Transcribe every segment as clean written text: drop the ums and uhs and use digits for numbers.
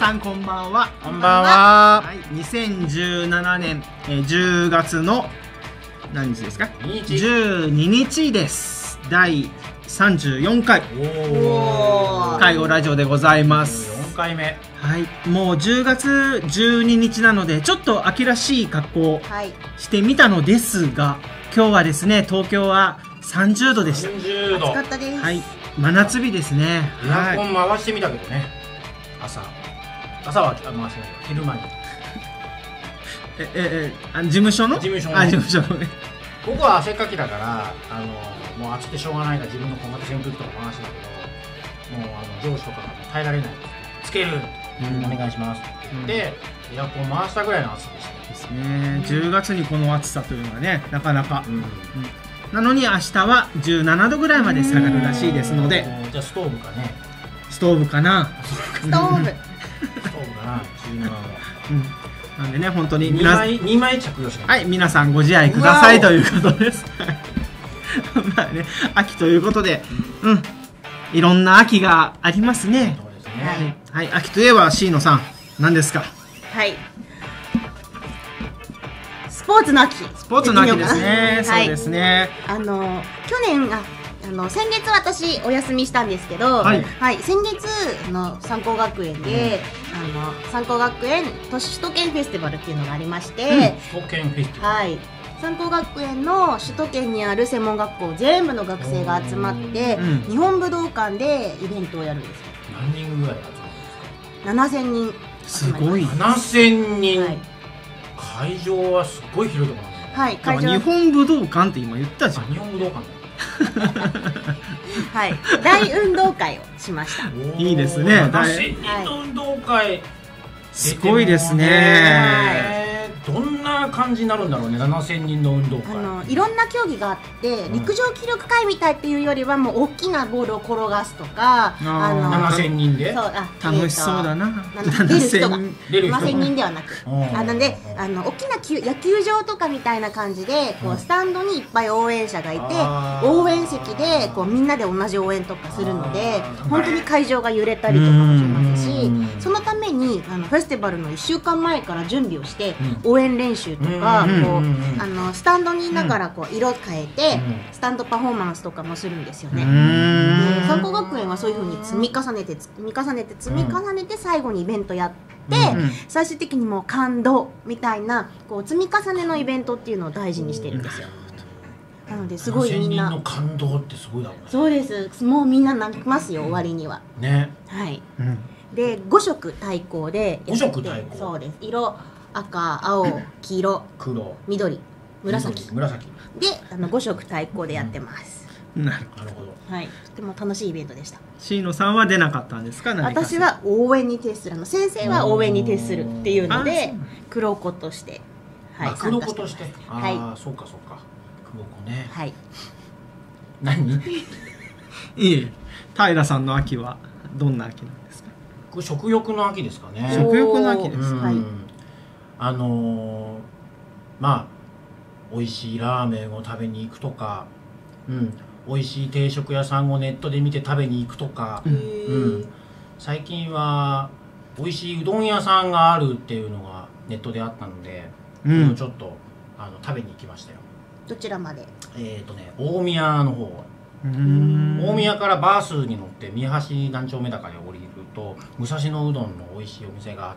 さんこんばんは。 こんばんは。 はい、2017年10月の何日ですか？12日です。第34回介護ラジオでございます。 4回目。 はい、もう10月12日なのでちょっと秋らしい格好をしてみたのですが、今日はですね、東京は30度でした。 30度。 暑かったです。 はい、真夏日ですね。 エアコン回してみたけどね。朝は回してない。昼間に。 事務所の？ 事務所のね。 ここは汗かきだからもう暑くてしょうがないから自分の小型扇風機とか回してたけど、もう上司とかが耐えられない。つける。お願いしますって言って、エアコン回したぐらいの暑さでした。 ですね。10月にこの暑さというのはね、なかなか。なのに明日は17度ぐらいまで下がるらしいですので。 じゃあストーブかね。 ストーブかな。 ストーブかな。 17度。 なんでね、本当に 2枚着用して。 はい、皆さんご自愛くださいということです。まあね、秋ということで、いろんな秋がありますね。はい、秋といえば椎野さん、何ですか？ はい。スポーツの秋。 スポーツの秋ですね。そうですね。 先月私お休みしたんですけど、先月の三高学園で、三高学園首都圏フェスティバルっていうのがありまして、 首都圏フェスティバル。 はい。三高学園の首都圏にある専門学校全部の学生が集まって、日本武道館でイベントをやるんですよ。 何人ぐらい集まるんですか ？7000人。 すごい。 7000人。会場はすごい広いところなんはい。会場。 日本武道館って今言ったじゃん。 日本武道館。 はい。大運動会をしました。 いいですね。 7000人の運動会。 すごいですね。 どんな感じになるんだろうね、7000人の運動会。 いろんな競技があって、陸上気力会みたいっていうよりはもう大きなボールを転がすとか、 7000人で楽しそうだな。 7000人ではなく、なんで大きな野球場とかみたいな感じで、こうスタンドにいっぱい応援者がいて、応援席でこうみんなで同じ応援とかするので、本当に会場が揺れたりとかもしますし、そのためにフェスティバルの1週間前から準備をして応援練習とか、スタンドにいながらこう色変えてスタンドパフォーマンスとかもするんですよね。三高学園はそういう風に積み重ねて最後にイベントやって、最終的にもう感動みたいなこう積み重ねのイベントっていうのを大事にしてるんですよ。なのですごいみんな。 7000人の感動ってすごいだろうね。 そうです。もうみんな泣きますよ、終わりには。 ね。 はい。で5色対抗で 5色対抗。 そうです。色赤、青、黄色、 黒、 緑、紫で5色対抗でやってます。 なるほど。 はい。とても楽しいイベントでした。 椎野さんは出なかったんですか？ 私は応援に徹する先生は応援に徹するっていうので黒子として黒子として。ああ、そうか黒子ね。はい。何？ いえ、平さんの秋はどんな秋なんですか？ これ食欲の秋ですかね。 食欲の秋です。 はい。 まあ美味しいラーメンを食べに行くとか、美味しい定食屋さんをネットで見て食べに行くとか、最近は美味しいうどん屋さんがあるっていうのがネットであったので、ちょっと食べに行きましたよ。 どちらまで？ 大宮の方。大宮からバスに乗って三橋何丁目だかに降りると武蔵野うどんの美味しいお店があって、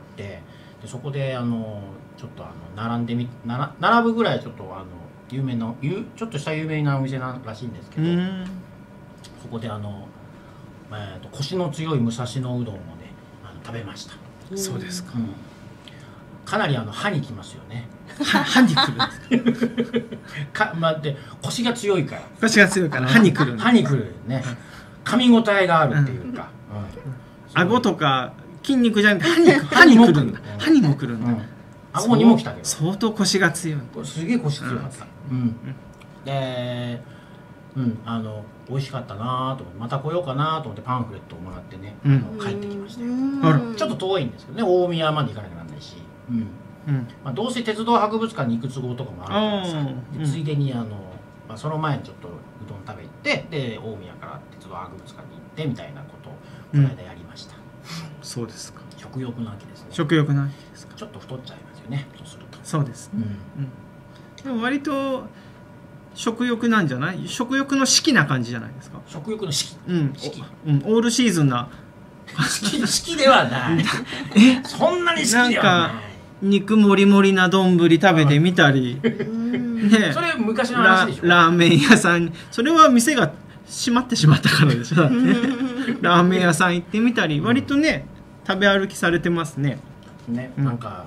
でそこでちょっと並ぶぐらいちょっと有名なちょっとした有名なお店らしいんですけど、そこでコシの強い武蔵野うどんをね食べました。 そうですか。 かなり歯にきますよね。 歯にくるんですか？ でコシが強いから。 コシが強いから歯にくる。 歯にくるね。噛み応えがあるっていうか。 顎とか筋肉じゃなくて歯にくるんだ。歯にもくるんだ。 顎にも来たけど。 相当コシが強い。 すげえコシ強かった。で、美味しかったなと思って、また来ようかなと思ってパンフレットをもらってね、帰ってきましたよ。ちょっと遠いんですけどね、大宮まで行かなきゃならないし、どうせ鉄道博物館に行く都合とかもあるからさ、ついでにその前にちょっとうどん食べ行って、で大宮から鉄道博物館に行ってみたいなことをこの間やりました。 そうですか。 食欲の秋ですね。 食欲の秋ですか。 ちょっと太っちゃいますよね、そうすると。 そうですね、でも割と食欲なんじゃない？食欲の四季な感じじゃないですか。 食欲の四季、 オールシーズンな四季ではないそんなに四季ではない。 肉もりもりな丼食べてみたり、ね、 それ昔の話でしょ。 ラーメン屋さん、それは店が閉まってしまったからでしょ。だってラーメン屋さん行ってみたり、割とね食べ歩きされてますね。 ね、なんか、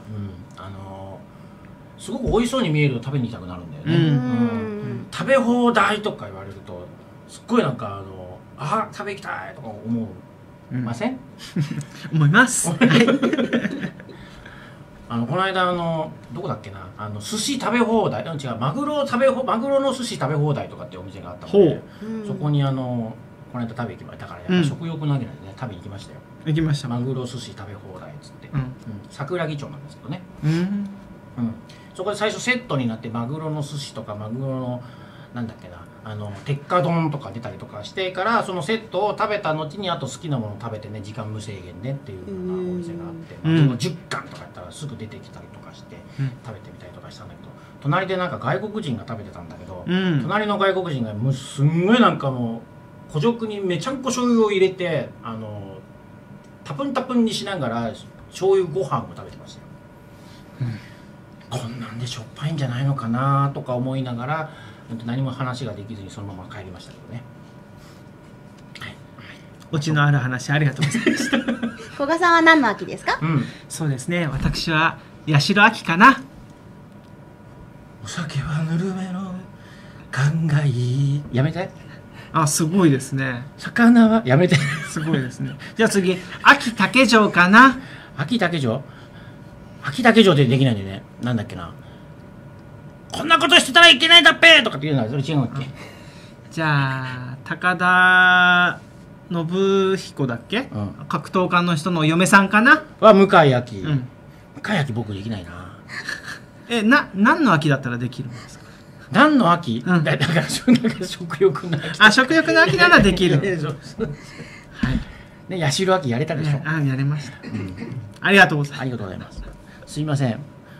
すごく美味しそうに見えると食べに行きたくなるんだよね。食べ放題とか言われるとすっごいなんか食べ行きたいとか思うません？ 思います。はい。 この間どこだっけな、寿司食べ放題、違う、マグロの寿司食べ放題とかってお店があったので、そこにこの間食べ行きましたから、やっぱ食欲の秋なんでね、食べに行きましたよ。 行きました。 マグロ寿司食べ放題っつって、桜木町なんですけどね。そこで最初セットになってマグロの寿司とかマグロのなんだっけな、鉄火丼とか出たりとかしてから、そのセットを食べた後にあと好きなものを食べてね、時間無制限でっていうようなお店があって、その10貫とかやったらすぐ出てきたりとかして食べてみたりとかしたんだけど、隣でなんか外国人が食べてたんだけど、隣の外国人がもうすんごいなんかもう古食にめちゃんこ醤油を入れてタプンタプンにしながら醤油ご飯を食べてましたよ。こんなんでしょっぱいんじゃないのかなとか思いながら、何も話ができずにそのまま帰りましたけどね。 オチのある話ありがとうございました。 古賀さんは何の秋ですか？ そうですね、私は八代秋かな。 お酒はぬるめの勘がいい。やめて。 すごいですね。 魚はやめて。 すごいですね。じゃあ次、秋竹城かな。 秋竹城ってできないんでね。なんだっけな。こんなことしてたらいけないんだっぺとかって言うのはそれ違うんだっけ。 じゃあ高田信彦だっけ、格闘家の人の嫁さんかなは向井秋。向井秋僕できないな。 何の秋だったらできるんですか？ 何の秋？だから食欲の秋。 食欲の秋ならできる。はいね、八代秋やれたでしょ。 やれました。ありがとうございます。 ありがとうございます。すいません。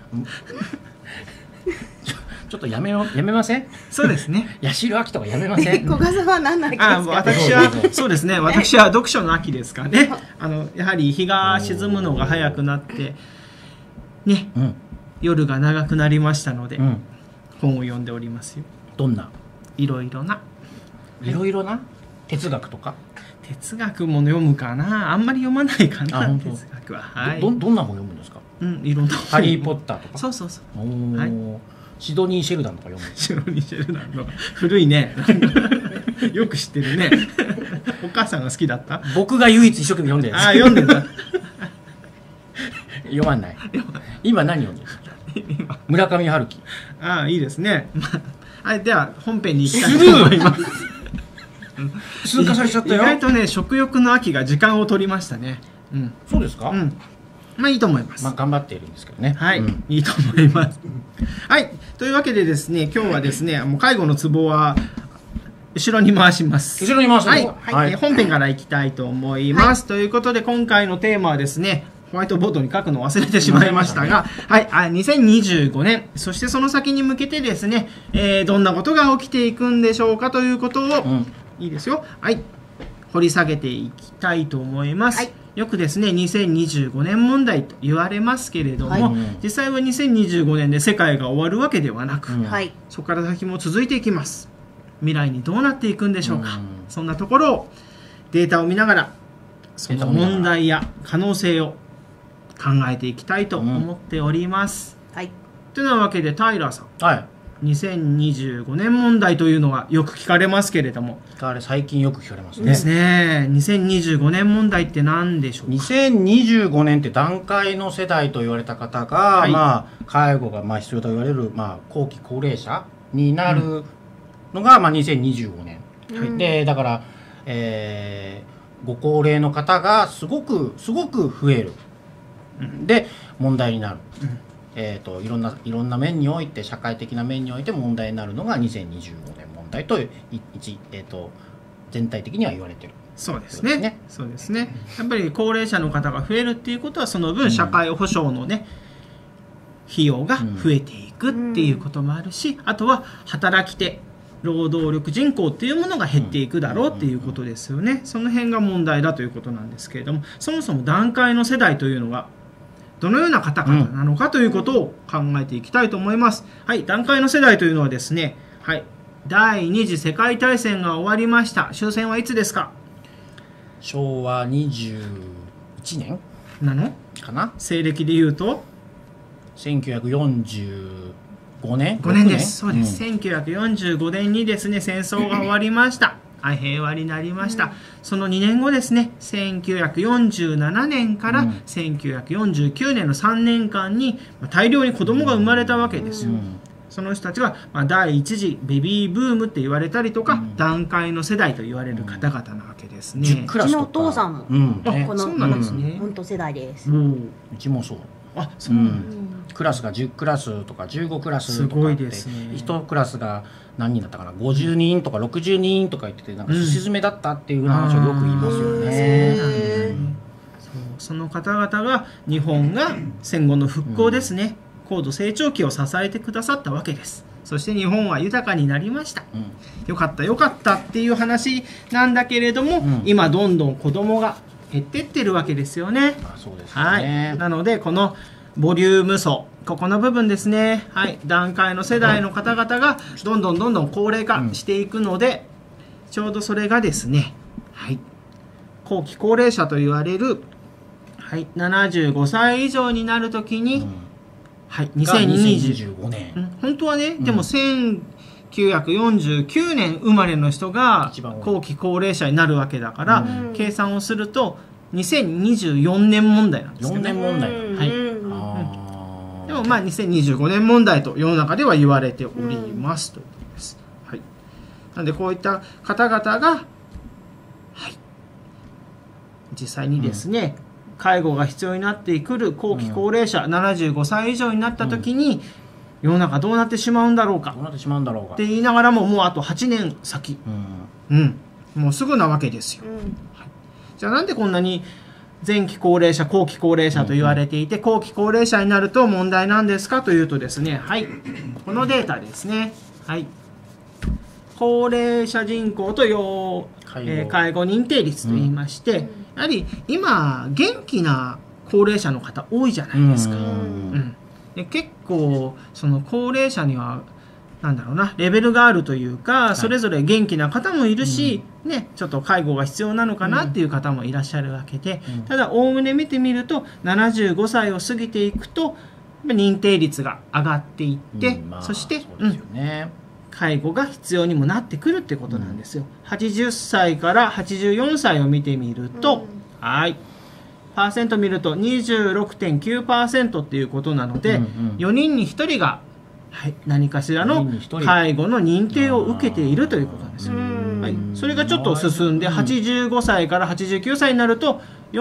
ちょっとやめません？ そうですね。 八代秋とかやめません？ 古賀さんは何の秋ですか？ 私はそうですね。私は読書の秋ですかね。やはり日が沈むのが早くなってね、夜が長くなりましたので、本を読んでおりますよ。 どんな？ いろいろな哲学とか？ 哲学も読むかな。あんまり読まないかな。哲学は。 どんな本読むんですか？ いろんな。 ハリーポッターとか。 そう。 シドニー・シェルダンとか読む。 シドニー・シェルダンの古いね。よく知ってるね。お母さんが好きだった？ 僕が唯一一生懸命読んでるやつ。 読んでんだ。 読まない。今何読んでる？村上春樹。 いいですね。では本編に行きたいと思います。 通過されちゃったよ。 意外とね、食欲の秋が時間を取りましたね。 そうですか？ いいと思います。 頑張っているんですけどね。 はい、いいと思います。はい、というわけでですね、今日はですね、介護のツボは後ろに回します。 後ろに回す。 はい、本編からいきたいと思います。ということで今回のテーマはですね、ホワイトボードに書くのを忘れてしまいましたが、2025年、そしてその先に向けてですね、どんなことが起きていくんでしょうかということを、いいですよ。掘り下げていきたいと思います。よくですね、2025年問題と言われますけれども、実際は2025年で世界が終わるわけではなく、そこから先も続いていきます。未来にどうなっていくんでしょうか。そんなところをデータを見ながら、その問題や可能性を考えていきたいと思っております。というわけでタイラーさん、2025年問題というのはよく聞かれますけれども、 最近よく聞かれますね。 ですね。2025年問題って何でしょうか。 2025年って団塊の世代と言われた方が、介護が必要と言われる、後期高齢者になるのが、2025年、でだから、ご高齢の方がすごく増える、で問題になる。いろんな面において、社会的な面において問題になるのが2025年問題と全体的には言われてる。 そうですね。そうですね。やっぱり高齢者の方が増えるっていうことはその分社会保障のね、費用が増えていくっていうこともあるし、あとは働き手労働力人口っていうものが減っていくだろうっていうことですよね。その辺が問題だということなんですけれども、そもそも団塊の世代というのがどのような方々なのかということを考えていきたいと思います。はい、団塊の世代というのはですね、はい、第二次世界大戦が終わりました。終戦はいつですか？ 昭和21年なのかな。 西暦でいうと 1945年 5年です。そうです、1945年にですね戦争が終わりました平和になりました、その2年後ですね、1947年から1949年の3年間に大量に子供が生まれたわけですよ、その人たちが、第一次ベビーブームって言われたりとか、団塊の世代と言われる方々なわけですね。 うちのお父さんも、このそうなんですね。 本当世代です。 うちもそう。 そうなんです。 クラスが10クラスとか15クラスとかすごいですね。 1クラスが何人だったかな、50人とか60人とか言ってて、なんかすし詰めだったっていう話をよく言いますよね。 その方々が日本が戦後の復興ですね、高度成長期を支えてくださったわけです。そして日本は豊かになりました、よかったよかったっていう話なんだけれども、今どんどん子供が減ってってるわけですよね。 そうですよね。 なのでこのボリューム層、ここの部分ですね、団塊の世代の方々がどんどん高齢化していくので、ちょうどそれがですね、後期高齢者と言われる、75歳以上になるときに、 2025年、 本当はね、でも1949年生まれの人が後期高齢者になるわけだから、計算をすると2024年問題なんですよね。 4年問題。 でも2025年問題と世の中では言われておりますということです。なのでこういった方々が、実際にですね、介護が必要になってくる後期高齢者、75歳以上になった時に、世の中どうなってしまうんだろうかって言いながらも、もうあと8年先、もうすぐなわけですよ。じゃあなんでこんなに前期高齢者後期高齢者と言われていて、後期高齢者になると問題なんですかというとですね、このデータですね、高齢者人口と介護認定率といいまして、やはり今元気な高齢者の方多いじゃないですか。で結構その高齢者にはレベルがあるというか、それぞれ元気な方もいるし、ちょっと介護が必要なのかなっていう方もいらっしゃるわけで、ただおおむね見てみると75歳を過ぎていくと認定率が上がっていって、そして介護が必要にもなってくるってことなんですよ。80歳から84歳を見てみると、パーセント見ると 26.9% っていうことなので、4人に1人が何かしらの介護の認定を受けているということなんですよ。それがちょっと進んで85歳から89歳になると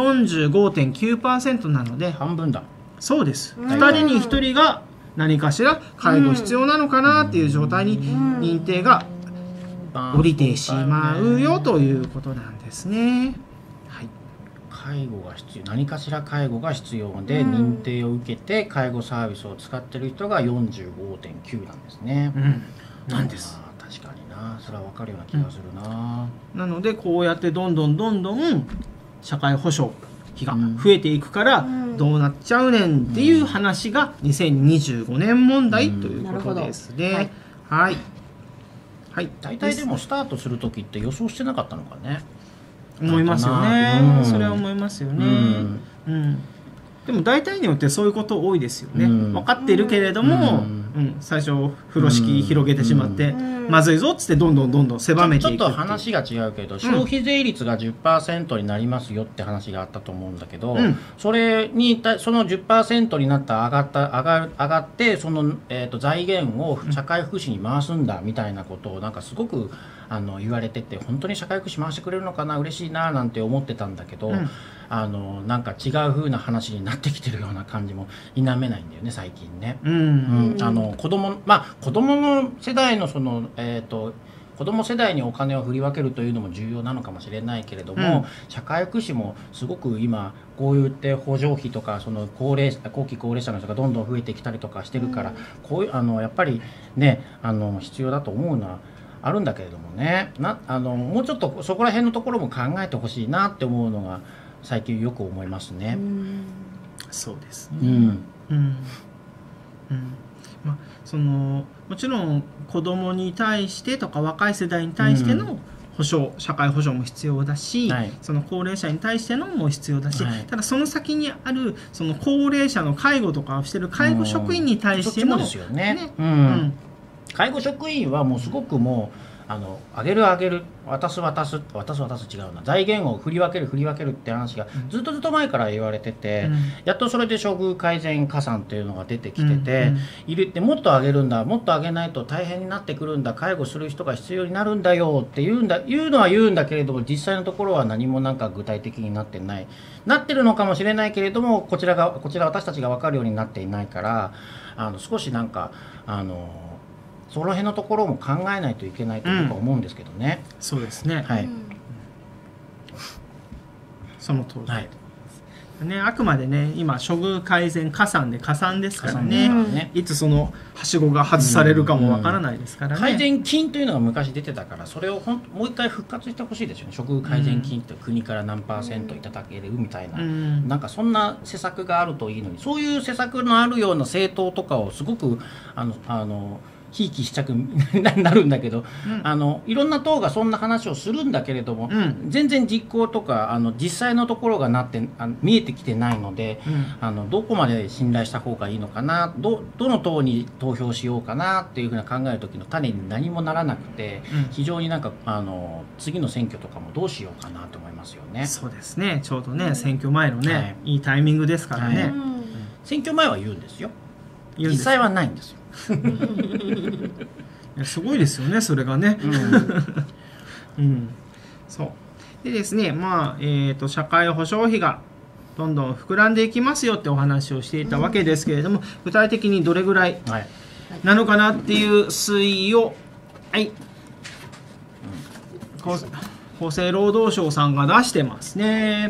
45.9% なので、 半分だ。 そうです。2人に1人が何かしら介護必要なのかなっていう状態に認定が降りてしまうよということなんですね。 介護が必要、何かしら介護が必要で認定を受けて介護サービスを使っている人が 45.9 なんですね。 なんです。 確かにな、それは分かるような気がするな。 なのでこうやってどんどん社会保障費が増えていくからどうなっちゃうねんっていう話が2025年問題ということですね。 大体でもスタートする時って予想してなかったのかね。 思いますよね。それは思いますよね。でも大体によってそういうこと多いですよね。分かっているけれども、最初風呂敷広げてしまって、まずいぞっつってどんどん狭めていく。 ちょっと話が違うけど、消費税率が 10% になりますよって話があったと思うんだけど、それにその 10% になった上がってその、財源を社会福祉に回すんだみたいなことをなんかすごく言われてて、本当に社会福祉回してくれるのかな、嬉しいななんて思ってたんだけど、なんか違う風な話になってきてるような感じも否めないんだよね最近ね。子供の世代のその子ども世代にお金を振り分けるというのも重要なのかもしれないけれども、社会福祉もすごく今こういって補助費とかその後期高齢者の人がどんどん増えてきたりとかしてるから、こういうやっぱりね必要だと思うのはあるんだけれどもね、もうちょっとそこら辺のところも考えてほしいなって思うのが最近よく思いますね。 そうですね。もちろん子どもに対してとか若い世代に対しての保障、社会保障も必要だし、その高齢者に対してのも必要だし、ただその先にあるその高齢者の介護とかをしている介護職員に対しての、 介護職員はもうすごくもうあげる渡す違うな、財源を振り分けるって話がずっと前から言われてて、やっとそれで処遇改善加算っていうのが出てきてて、でもっとあげるんだ、もっとあげないと大変になってくるんだ、介護する人が必要になるんだよって言うのは言うんだけれども、実際のところは何もなんか具体的になってるのかもしれないけれども、こちら私たちが分かるようになっていないから、少しなんかその辺のところも考えないといけないと僕は思うんですけどね。 そうですね。はい。その通り。ね、あくまでね、今処遇改善加算ですからね、いつそのはしごが外されるかもわからないですからね。 改善金というのが昔出てたから、それをもう一回復活してほしいですよね。処遇改善金って国から何%いただけるみたいな、なんかそんな施策があるといいのに、そういう施策のあるような政党とかをすごくひいきしたくなるんだけど、いろんな党がそんな話をするんだけれども、全然実行とか実際のところが見えてきてないので、どこまで信頼した方がいいのかな、どの党に投票しようかなっていうふうな考える時の種に何もならなくて、非常になんか次の選挙とかもどうしようかなと思いますよね。 そうですね、ちょうどね、選挙前のね、いいタイミングですからね。 選挙前は言うんですよ。実際はないんですよ。 すごいですよね、それがね。そうでですね、社会保障費がどんどん膨らんでいきますよってお話をしていたわけですけれども、具体的にどれぐらいなのかなっていう推移を、厚生労働省さんが出してますね。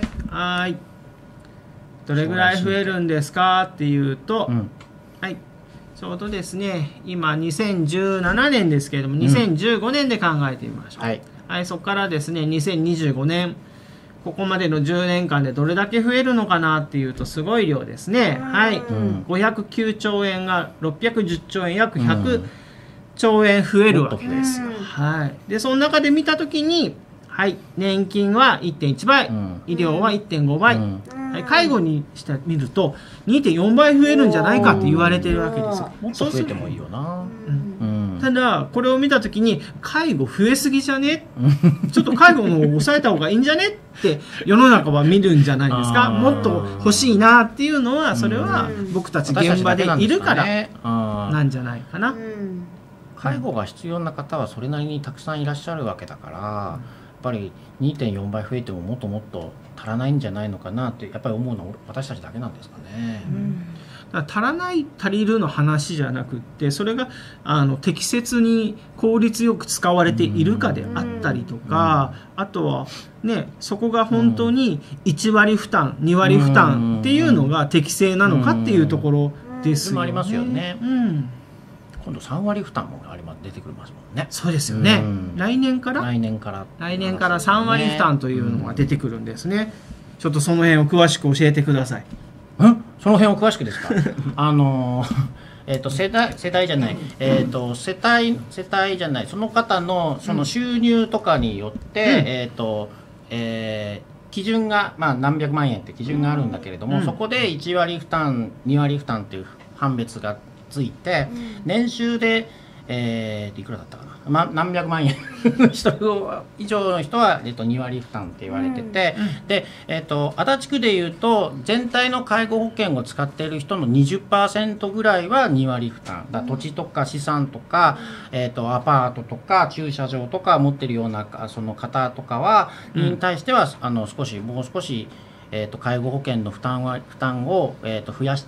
どれぐらい増えるんですかっていうと、ちょうどですね、今2017年ですけれども、2015年で考えてみましょう。そこからですね、2025年、ここまでの10年間でどれだけ増えるのかなっていうと、すごい量ですね。509兆円が610兆円、約100兆円増えるわけですよ。でその中で見たときに、年金は 1.1 倍、医療は 1.5 倍、介護にしてみると 2.4 倍増えるんじゃないかって言われてるわけですよ。 もっと増えてもいいよな。 ただこれを見た時に、介護増えすぎじゃねちょっと介護の方を抑えた方がいいんじゃねって世の中は見るんじゃないですか。もっと欲しいなっていうのは、それは僕たち現場でいるからなんじゃないかな。 介護が必要な方はそれなりにたくさんいらっしゃるわけだから、やっぱり 2.4 倍増えてももっともっと足らないんじゃないのかなってやっぱり思うのは私たちだけなんですかね。 だから足らない足りるの話じゃなくって、それが適切に効率よく使われているかであったりとか、あとはね、そこが本当に1割負担2割負担っていうのが適正なのかっていうところですよね。 ありますよね。今度3割負担も出てくるますもんね。 そうですよね。来年から3割負担というのが出てくるんですね。ちょっとその辺を詳しく教えてください。 その辺を詳しくですか。世帯じゃない、世帯じゃない、その方のその収入とかによって、基準が何百万円って基準があるんだけれども、そこで1割負担2割負担っていう判別がついて、年収でいくらだったかな、何百万円以上の人は2割負担って言われてて、で足立区でいうと全体の介護保険を使っている人の 20% ぐらいは2割負担だ。土地とか資産とか、アパートとか駐車場とか持ってるようなその方とかに対してはもう少し介護保険の負担を増やして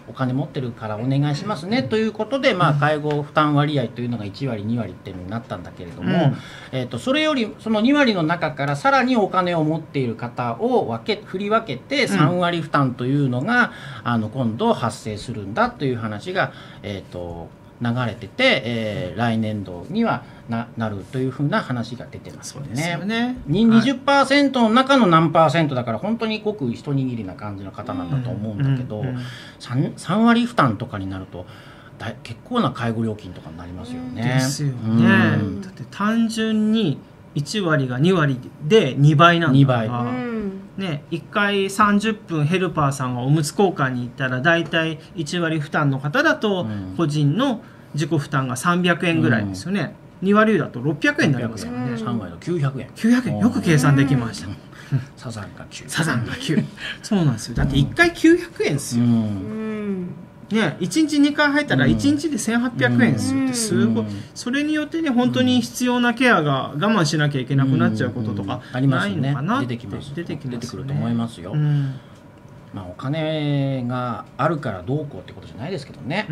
お金持ってるからお願いしますねということで、介護負担割合というのが1割2割っていうのになったんだけれども、それよりその2割の中からさらにお金を持っている方を振り分けて3割負担というのが、今度発生するんだという話が、流れてて、来年度にはなるというふうな話が出てますよね。20% の中の何%だから本当にごく一握りな感じの方なんだと思うんだけど、3割負担とかになると結構な介護料金とかになりますよね。 ですよね。だって単純に1割が2割で2倍なんだから、ね、1回30分ヘルパーさんがおむつ交換に行ったらだいたい1割負担の方だと個人の自己負担が300円ぐらいですよね。2割だと600円になりますからね。 3割の900円。 900円よく計算できました。 サザンが9。 サザンが9。そうなんですよ。だって1回900円ですよ。ね、1日2回入ったら1日で1800円ですよってすごい。それによってね本当に必要なケアが我慢しなきゃいけなくなっちゃうこととかないのかなって出てくると思いますよ。お金があるからどうこうってことじゃないですけどね。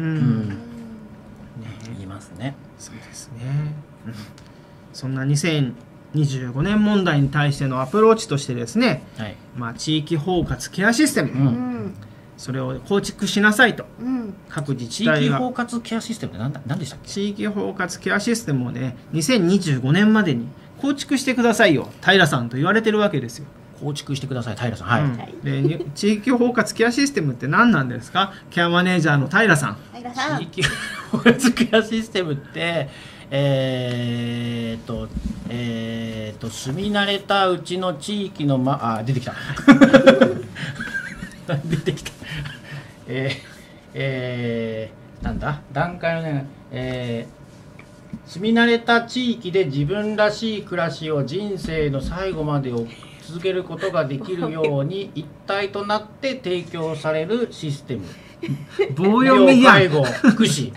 言いますね。 そうですね。そんな2025年問題に対してのアプローチとしてですね、地域包括ケアシステム、それを構築しなさいと、各自治体が。 地域包括ケアシステムって何でしたっけ？ 地域包括ケアシステムをね2025年までに構築してくださいよ平さんと言われてるわけですよ。 構築してください平さん。 で地域包括ケアシステムって何なんですか？ケアマネージャーの平さん。 地域包括ケアシステムって住み慣れたうちの地域の出てきた出てきたなんだ段階のね、住み慣れた地域で自分らしい暮らしを人生の最後までを続けることができるように一体となって提供されるシステム。 棒読みやん。 介護、福祉、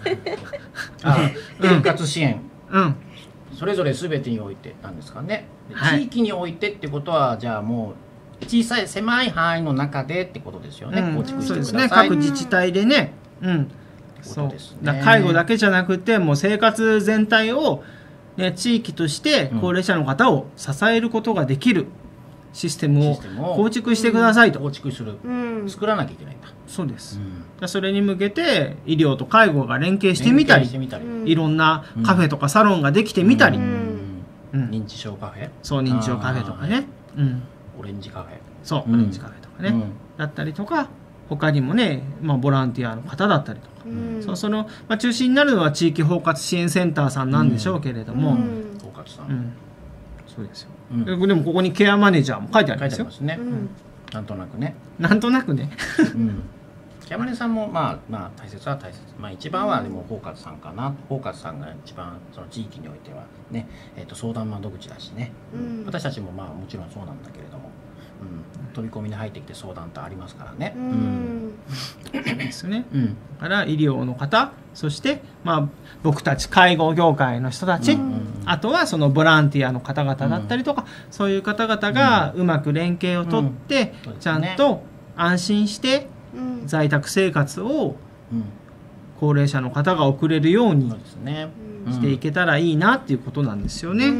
生活支援、それぞれ全てにおいてなんですかね。地域においてってことはじゃあもう小さい狭い範囲の中でってことですよね。構築してください。 各自治体でね。そう介護だけじゃなくてもう生活全体を、ね、地域として高齢者の方を支えることができるシステムを構築してくださいと。 構築する、作らなきゃいけないんだ。 そうです、それに向けて医療と介護が連携してみたり、いろんなカフェとかサロンができてみたり、 認知症カフェ、 そう認知症カフェとかね、 オレンジカフェ、 そうオレンジカフェとかね、だったりとか他にもね、ボランティアの方だったりとか、その中心になるのは地域包括支援センターさんなんでしょうけれども、 包括さん、 そうですよ。でもここにケアマネージャーも書いてありますよ。 なんとなくね。 なんとなくね。 ケアマネさんも大切は大切。一番はでも包括さんかな。包括さんが一番その地域においてはね、相談窓口だしね。私たちももちろんそうなんだけれども、飛び込みに入ってきて相談ってありますからね。 ですね。だから医療の方、そして僕たち介護業界の人たち、あとはそのボランティアの方々だったりとか、そういう方々がうまく連携をとって、ちゃんと安心して在宅生活を高齢者の方が送れるようにしていけたらいいなっていうことなんですよね。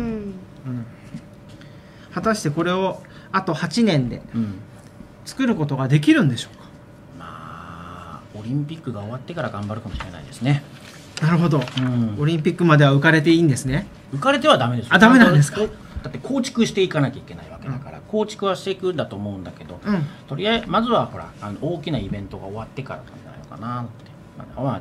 果たしてこれをあと8年で作ることができるんでしょうか。 オリンピックが終わってから頑張るかもしれないですね。 なるほど、オリンピックまでは浮かれていいんですね。 浮かれてはダメですよ。 ダメなんですか。 だって構築していかなきゃいけないわけだから、構築はしていくんだと思うんだけど、とりあえずまずはほら大きなイベントが終わってからなんじゃないのかなって、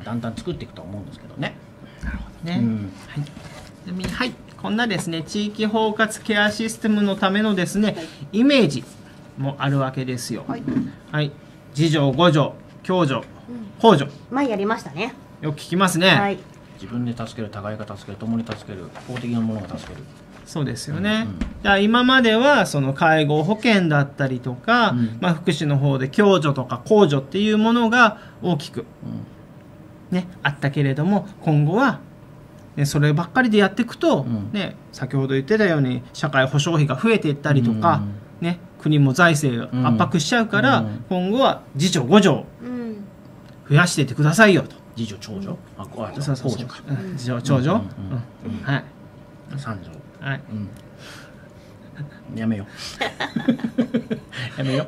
だんだん作っていくと思うんですけどね。 なるほどね。はい、こんなですね地域包括ケアシステムのためのですねイメージもあるわけですよ。自助互助共助公助、 前やりましたね。 よく聞きますね。 自分で助ける、互いが助ける、共に助ける、公的なものが助ける。 そうですよね。だから今まではその介護保険だったりとか、福祉の方で共助とか公助っていうものが大きく、あったけれども、今後は、そればっかりでやっていくと、先ほど言ってたように社会保障費が増えていったりとか、国も財政が圧迫しちゃうから、今後は自助互助増やしていってくださいよと。 次女長女、あ、 そうそうそう、次女長女、はい、 三女、 はい、 やめよやめよ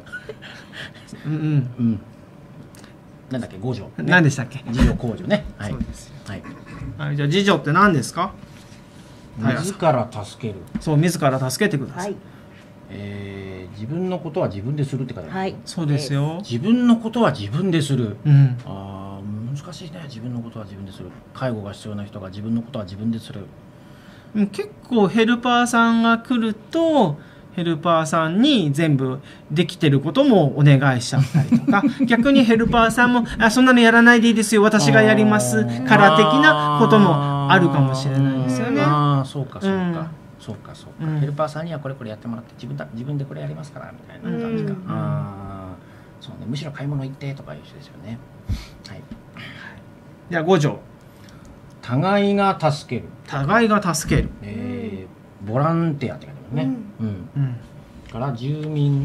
なんだっけ、五女、 何でしたっけ、 次女長女ね。はい、 はい、じゃあ次女って何ですか。 自ら助ける。 そう、自ら助けてください。 自分のことは自分でするって書いてある。はい、 そうですよ。 自分のことは自分でする。ああ、難しいね。自分のことは自分でする。介護が必要な人が自分のことは自分でする。 結構ヘルパーさんが来ると、ヘルパーさんに全部できてることもお願いしちゃったりとか逆にヘルパーさんもそんなのやらないでいいですよ、私がやりますから的なこともあるかもしれないですよね。 ああ、そうかそうか、そうかそうか、ヘルパーさんにはこれこれやってもらって自分でこれやりますからみたいな感じか。ああ、そうね、むしろ買い物行ってとかいう人ですよね。はい。 じゃあ5条。 互いが助ける。 互いが助ける。 ボランティアって書いてあるね。から住民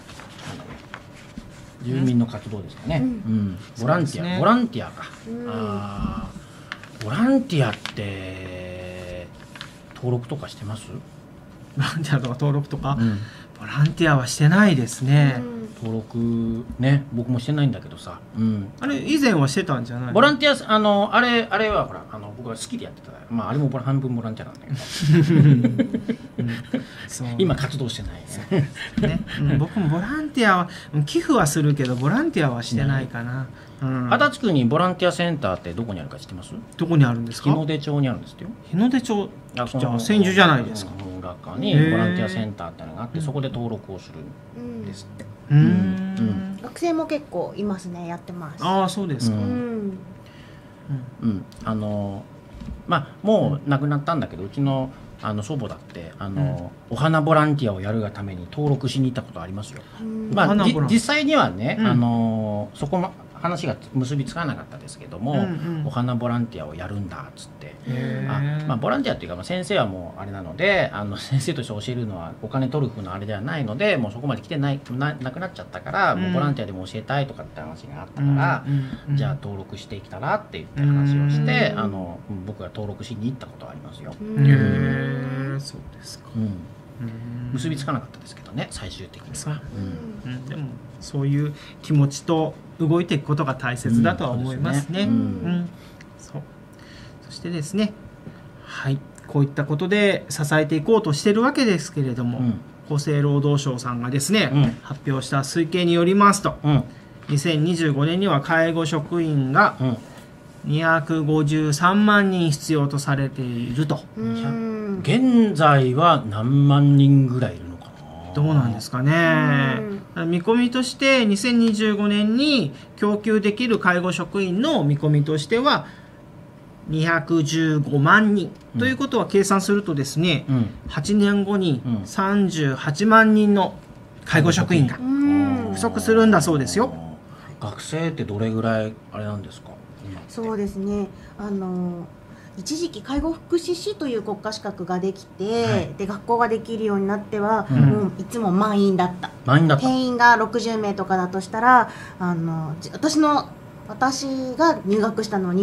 の活動ですかね。ボランティア、ボランティアか。ああ、ボランティアって登録とかしてます？ ボランティアとか登録とか、ボランティアはしてないですね。 登録ね、僕もしてないんだけどさ。 あれ以前はしてたんじゃない？ ボランティア、あれはほら、僕は好きでやってた。まああれも半分ボランティアなんだけど今活動してないね。 僕もボランティアは寄付はするけどボランティアはしてないかな。 足立区にボランティアセンターってどこにあるか知ってます？ どこにあるんですか？ 日の出町にあるんですよ。 日の出町、じゃあ千住じゃないですか。 裏側にボランティアセンターってのがあって、そこで登録をするんですって。 学生も結構いますね、やってます。 ああ、そうですか。 まあもう亡くなったんだけど、うちの祖母だってお花ボランティアをやるがために登録しに行ったことありますよ。まあ実際にはね、そこも話が結びつかなかったですけども、お花ボランティアをやるんだっつって、まあボランティアっていうか、先生はもうあれなので、先生として教えるのはお金取るふうのあれではないので、もうそこまで来てなくなっちゃったから、もうボランティアでも教えたいとかって話があったから、じゃあ登録してきたらって言って話をして、僕が登録しに行ったことはありますよ。 そうですか。 結びつかなかったですけどね、最終的には。 でもそういう気持ちと動いていくことが大切だとは思いますね。そしてですね、はい、こういったことで支えていこうとしているわけですけれども、厚生労働省さんがですね、発表した推計によりますと、2025年には介護職員が253万人必要とされていると。 現在は何万人ぐらいいるのかな。 どうなんですかね。見込みとして2025年に供給できる介護職員の見込みとしては215万人、ということは計算するとですね、8年後に38万人の介護職員が不足するんだそうですよ。 学生ってどれぐらいあれなんですか？ そうですね、一時期介護福祉士という国家資格ができて、で学校ができるようになっては、もういつも満員だった。定員が60名とかだとしたら、私が入学したのは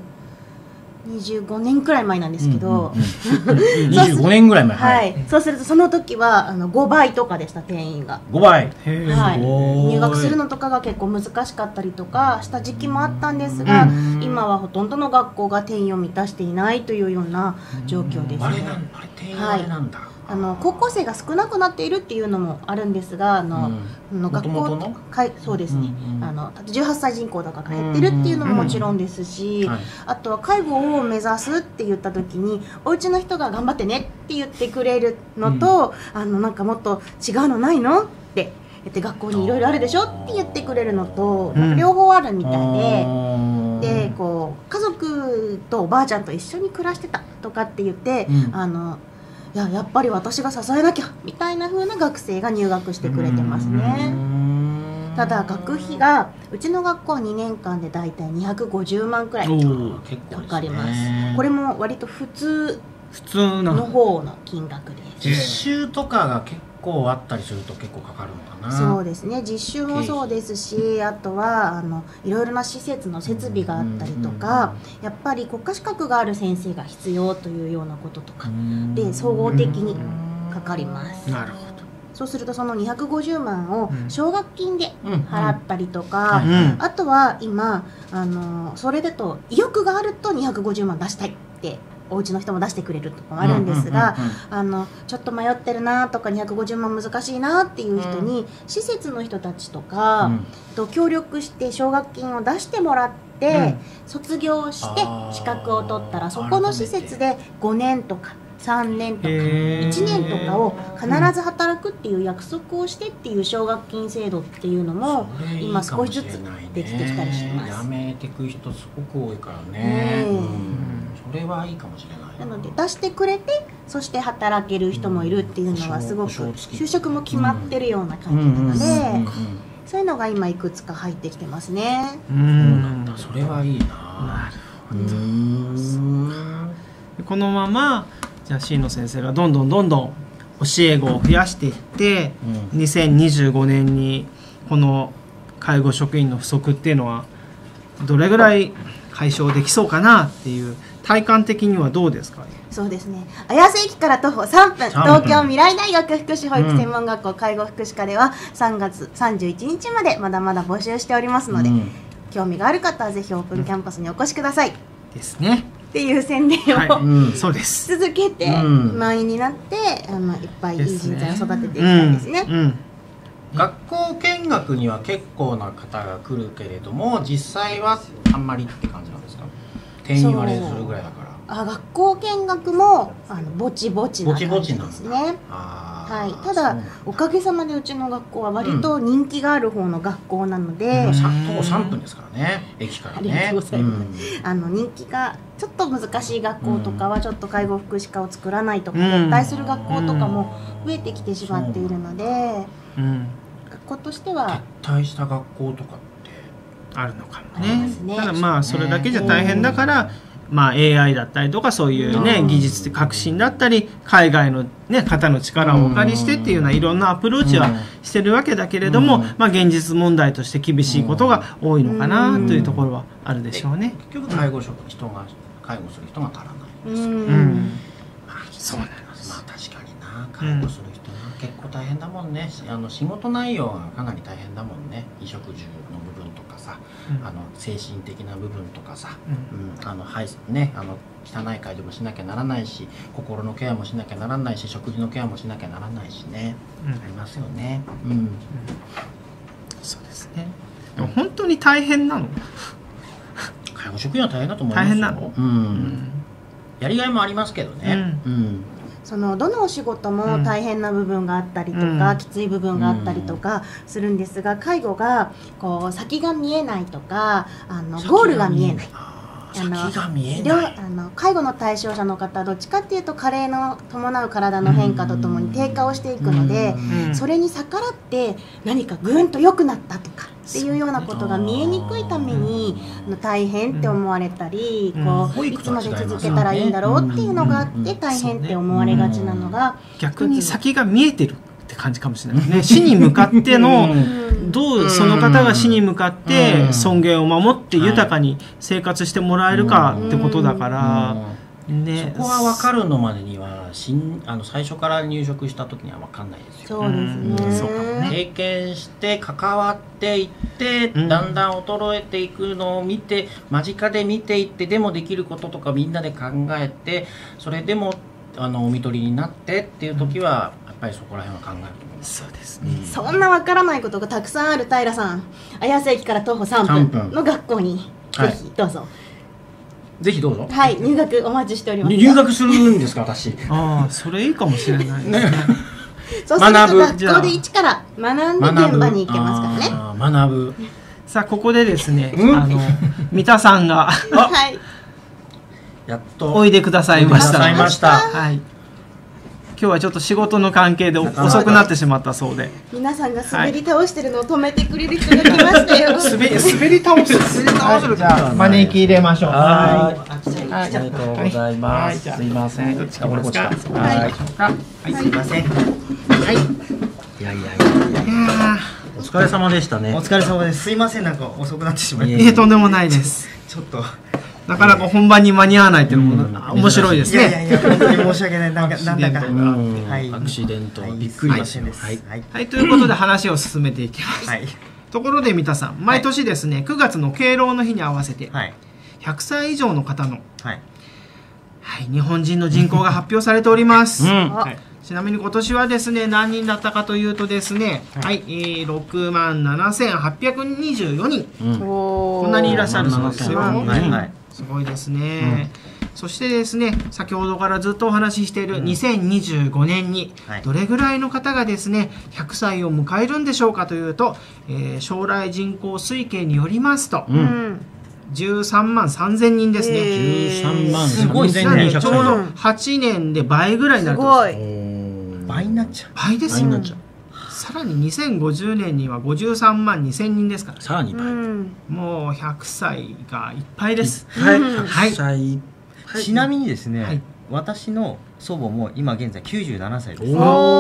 25年くらい前なんですけど、 25年ぐらい前、 はい、そうするとその時は5倍とかでした、定員が 5倍、 はい、入学するのとかが結構難しかったりとかした時期もあったんですが、今はほとんどの学校が定員を満たしていないというような状況ですね。 あれ定員あれなんだ。 高校生が少なくなっているっていうのもあるんですが、学校とか、そうですね、18歳人口とかが減ってるっていうのももちろんですし、あとは介護を目指すって言った時にお家の人が頑張ってねって言ってくれるのと、なんかもっと違うのないのって言って学校にいろいろあるでしょって言ってくれるのと、両方あるみたいで、こう家族とおばあちゃんと一緒に暮らしてたとかって言って、やっぱり私が支えなきゃみたいな風な学生が入学してくれてますね。ただ学費がうちの学校は2年間でだいたい250万くらいかかります。これも割と普通の方の金額です。 実習とかが結構あったりすると結構かかるのかな。 そうですね、実習もそうですし、あとはいろいろな施設の設備があったりとか、やっぱり国家資格がある先生が必要というようなこととかで総合的にかかります。 なるほど。 そうするとその250万を奨学金で払ったりとか、あとは今それだと意欲があると250万出したいってお家の人も出してくれるとかもあるんですが、ちょっと迷ってるなとか250万難しいなっていう人に、施設の人たちとかと協力して奨学金を出してもらって、卒業して資格を取ったらそこの施設で5年とか3年とか1年とかを必ず働くっていう約束をしてっていう奨学金制度っていうのも今少しずつできてきたりします。 やめてく人すごく多いからね。それはいいかもしれない。 なので出してくれて、そして働ける人もいるっていうのはすごく就職も決まってるような感じなので、そういうのが今いくつか入ってきてますね。 そうなんだ。それはいいな。 なるほど。このままじゃあ椎野先生がどんどん教え子を増やしていって、2025年にこの介護職員の不足っていうのはどれぐらい解消できそうかなっていう、体感的にはどうですか？ そうですね、綾瀬駅から徒歩3分、東京未来大学福祉保育専門学校介護福祉科では3月31日までまだまだ募集しておりますので、興味がある方はぜひオープンキャンパスにお越しください。 ですね。 っていう宣伝を、 そうです。 続けて、満員になっていっぱいいい人材を育てていきたいですね。 学校見学には結構な方が来るけれども、実際はあんまりって感じなんですか？定員割れするぐらいだから。 学校見学もぼちぼちな感じですね。はい、ただおかげさまでうちの学校は割と人気がある方の学校なので、 徒歩3分ですからね、駅からね。ありがとうございます。 人気がちょっと難しい学校とかはちょっと介護福祉科を作らないとか撤退する学校とかも増えてきてしまっているので、学校としては撤退した学校とかってあるのかもね。ただまあそれだけじゃ大変だから、AI だったりとかそういうね技術的革新だったり海外のね方の力をお借りしてっていうようないろんなアプローチはしてるわけだけれども、現実問題として厳しいことが多いのかなというところはあるでしょうね。 結局介護する人が足らないですよね。そうなんです。確かにな、介護する人は結構大変だもんね。仕事内容がかなり大変だもんね。衣食住の部分とかさ、精神的な部分とかさ、汚い介助もしなきゃならないし、心のケアもしなきゃならないし、食事のケアもしなきゃならないしね、ありますよね。 そうですね。でも本当に大変なの？ 介護職員は大変だと思いますよ。大変なの？やりがいもありますけどね。 どのお仕事も大変な部分があったりとか、きつい部分があったりとかするんですが、介護がこう先が見えないとかゴールが見えない。介護の対象者の方はどっちかっていうと加齢の伴う体の変化とともに低下をしていくので、それに逆らって何かぐんと良くなったとかっていうようなことが見えにくいために大変って思われたり、いつまで続けたらいいんだろうっていうのがあって大変って思われがちなのが、 逆に先が見えてるって感じかもしれないね。死に向かってのどうその方が死に向かって尊厳を守って豊かに生活してもらえるかってことだからね。 そこは分かるのまでには最初から入職した時には分かんないですよ。 そうですね。 経験して関わっていってだんだん衰えていくのを見て、間近で見ていって、でもできることとかみんなで考えて、それでもお見取りになってっていう時はやっぱりそこら辺は考えると思います。 そうですね。 そんなわからないことがたくさんある平さん、綾瀬駅から徒歩3分の学校にぜひどうぞ。 ぜひどうぞ。 はい、入学お待ちしております。 入学するんですか、私。 それいいかもしれないですね。 そうすると学校で一から学んで現場に行けますからね。 学ぶ。 さあここでですね、三田さんがやっとおいでくださいました。 はい。 今日はちょっと仕事の関係で遅くなってしまったそうで、 皆さんが滑り倒してるのを止めてくれる人が来ましたよ。 滑り倒す。じゃあ招き入れましょう。はい。 ありがとうございます。すいません。 どっちかこっちか。 はい。 はい、 すいません。 はい。 いやいやいや。 いやお疲れ様でしたね。 お疲れ様です。すいません、なんか遅くなってしまい。 とんでもないです。 ちょっと。 なかなか本番に間に合わないっていうのも面白いですね。 いやいや本当に申し訳ない。なんだか。 はい。アクシデント。びっくりですね。 はい。ということで話を進めていきます。はい。ところで三田さん、毎年ですね、9月の敬老の日に合わせて、100歳以上の方の、日本人の人口が発表されております。ちなみに今年はですね、何人だったかというとですね、6万7824人。こんなにいらっしゃるそうですよ。すごいですね。そしてですね、先ほどからずっとお話ししている2025年にどれぐらいの方がですね、100歳を迎えるんでしょうかというと、将来人口推計によりますと、13万3000人ですね。 13万 3000人。ちょうど8年で倍ぐらいになると。 倍になっちゃう。 倍ですよ。さらに2050年には53万2000人ですから。 さらに倍。 もう100歳がいっぱいです。 100歳。 ちなみにですね、私の祖母も今現在97歳です。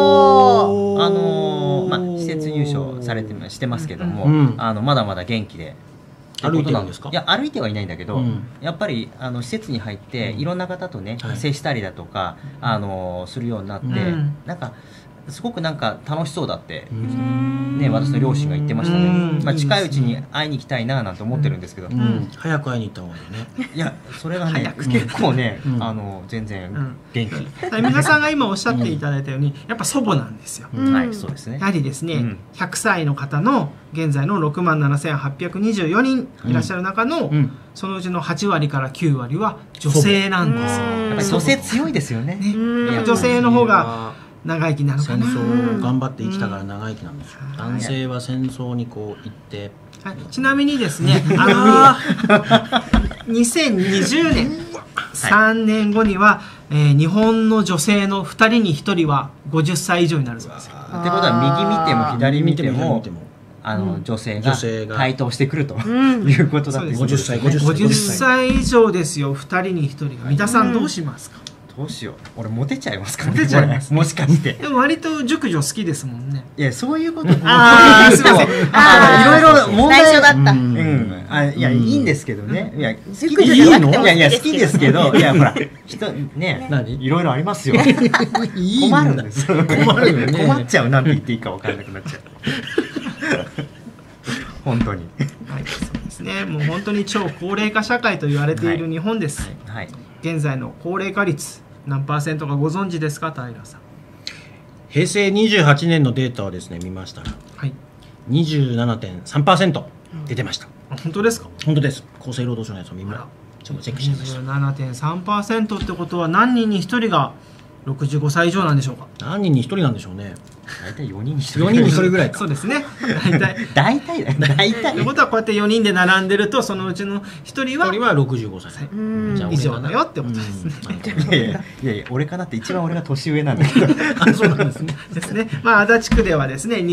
施設入所されてしてますけども、まだまだ元気で。 歩いてるんですか？ いや、歩いてはいないんだけど、やっぱり施設に入っていろんな方とね接したりだとかするようになって、なんかすごくなんか楽しそうだってね、私の両親が言ってましたね。近いうちに会いに行きたいななんて思ってるんですけど、 早く会いに行った方がいいね。 いや、それがね結構ね全然元気。 皆さんが今おっしゃっていただいたように、やっぱ祖母なんですよ。 はい、そうですね。 やはりですね、100歳の方の現在の6万7824人いらっしゃる中のそのうちの8割から9割は女性なんですよ。 やっぱり女性強いですよね。 女性の方が長生きなのかな。 戦争頑張って生きたから長生きなんですよ。男性は戦争にこう行って、 ちなみにですね、2020年3年後には日本の女性の2人に1人は50歳以上になるそうですよ。 ってことは右見ても左見ても女性が台頭してくるということだって。 50歳以上ですよ。2人に1人が。三田さんどうしますか？ どうしよう、俺モテちゃいますかね。モテちゃいます、もしかして。 でも割と熟女好きですもんね。 いや、そういうこと。 すみません。いろいろ問題だった。 いや、いいんですけどね。いや、好きでいいの？ いや好きですけど、いやほら人ね、いろいろありますよ。困るんです。困っちゃう、なんて言っていいか分からなくなっちゃう。本当に。 そうですね。もう本当に超高齢化社会と言われている日本です。現在の高齢化率何%かご存知ですか、平さん。 平成28年のデータをですね見ましたら、27.3% 出てました。 本当ですか？ 本当です。厚生労働省のやつを見ました。ちょっとチェックしてました。 27.3% ってことは何人に1人が65歳以上なんでしょうか？ 何人に1人なんでしょうね。 大体4人に1人。 4人に1人ぐらいか。 そうですね。 大体だよ。大体。 ということはこうやって4人で並んでると、そのうちの1人は 65歳以上だよってことですね。 いや俺かなって、一番俺が年上なんだけど。 そうなんですね。 ですね。足立区ではですね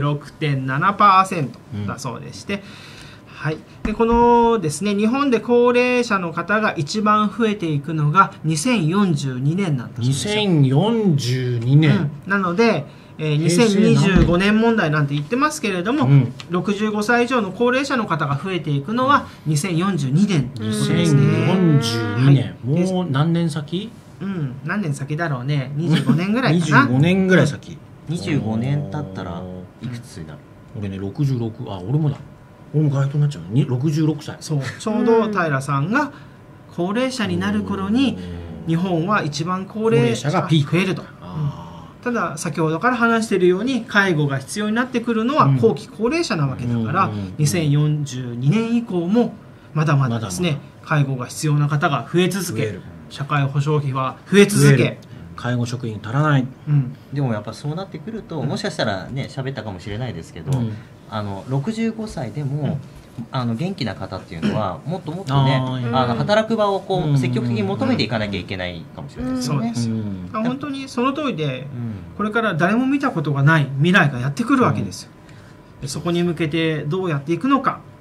26.7% だそうでして。でこのですね、日本で高齢者の方が一番増えていくのが2042年なんだそうです。 2042年、 なので、2025年問題なんて言ってますけれども、65歳以上の高齢者の方が増えていくのは2042年ということですね。 2042年、もう何年先？ 何年先だろうね。25年ぐらいかな。 25年ぐらい先。 25年経ったらいくつになる？ 俺ね、66。俺もだ。俺も該当になっちゃう。66歳。 そう、ちょうど平さんが高齢者になる頃に日本は一番高齢者が増えると。ただ先ほどから話しているように、介護が必要になってくるのは後期高齢者なわけだから、2042年以降もまだまだですね、介護が必要な方が増え続け、社会保障費は増え続け、 介護職員足らない。 でもやっぱそうなってくると、もしかしたらね喋ったかもしれないですけど、65歳でも元気な方っていうのはもっともっとね、働く場をこう積極的に求めていかなきゃいけないかもしれないですよね。 本当にその通りで、これから誰も見たことがない未来がやってくるわけですよ。そこに向けてどうやっていくのか、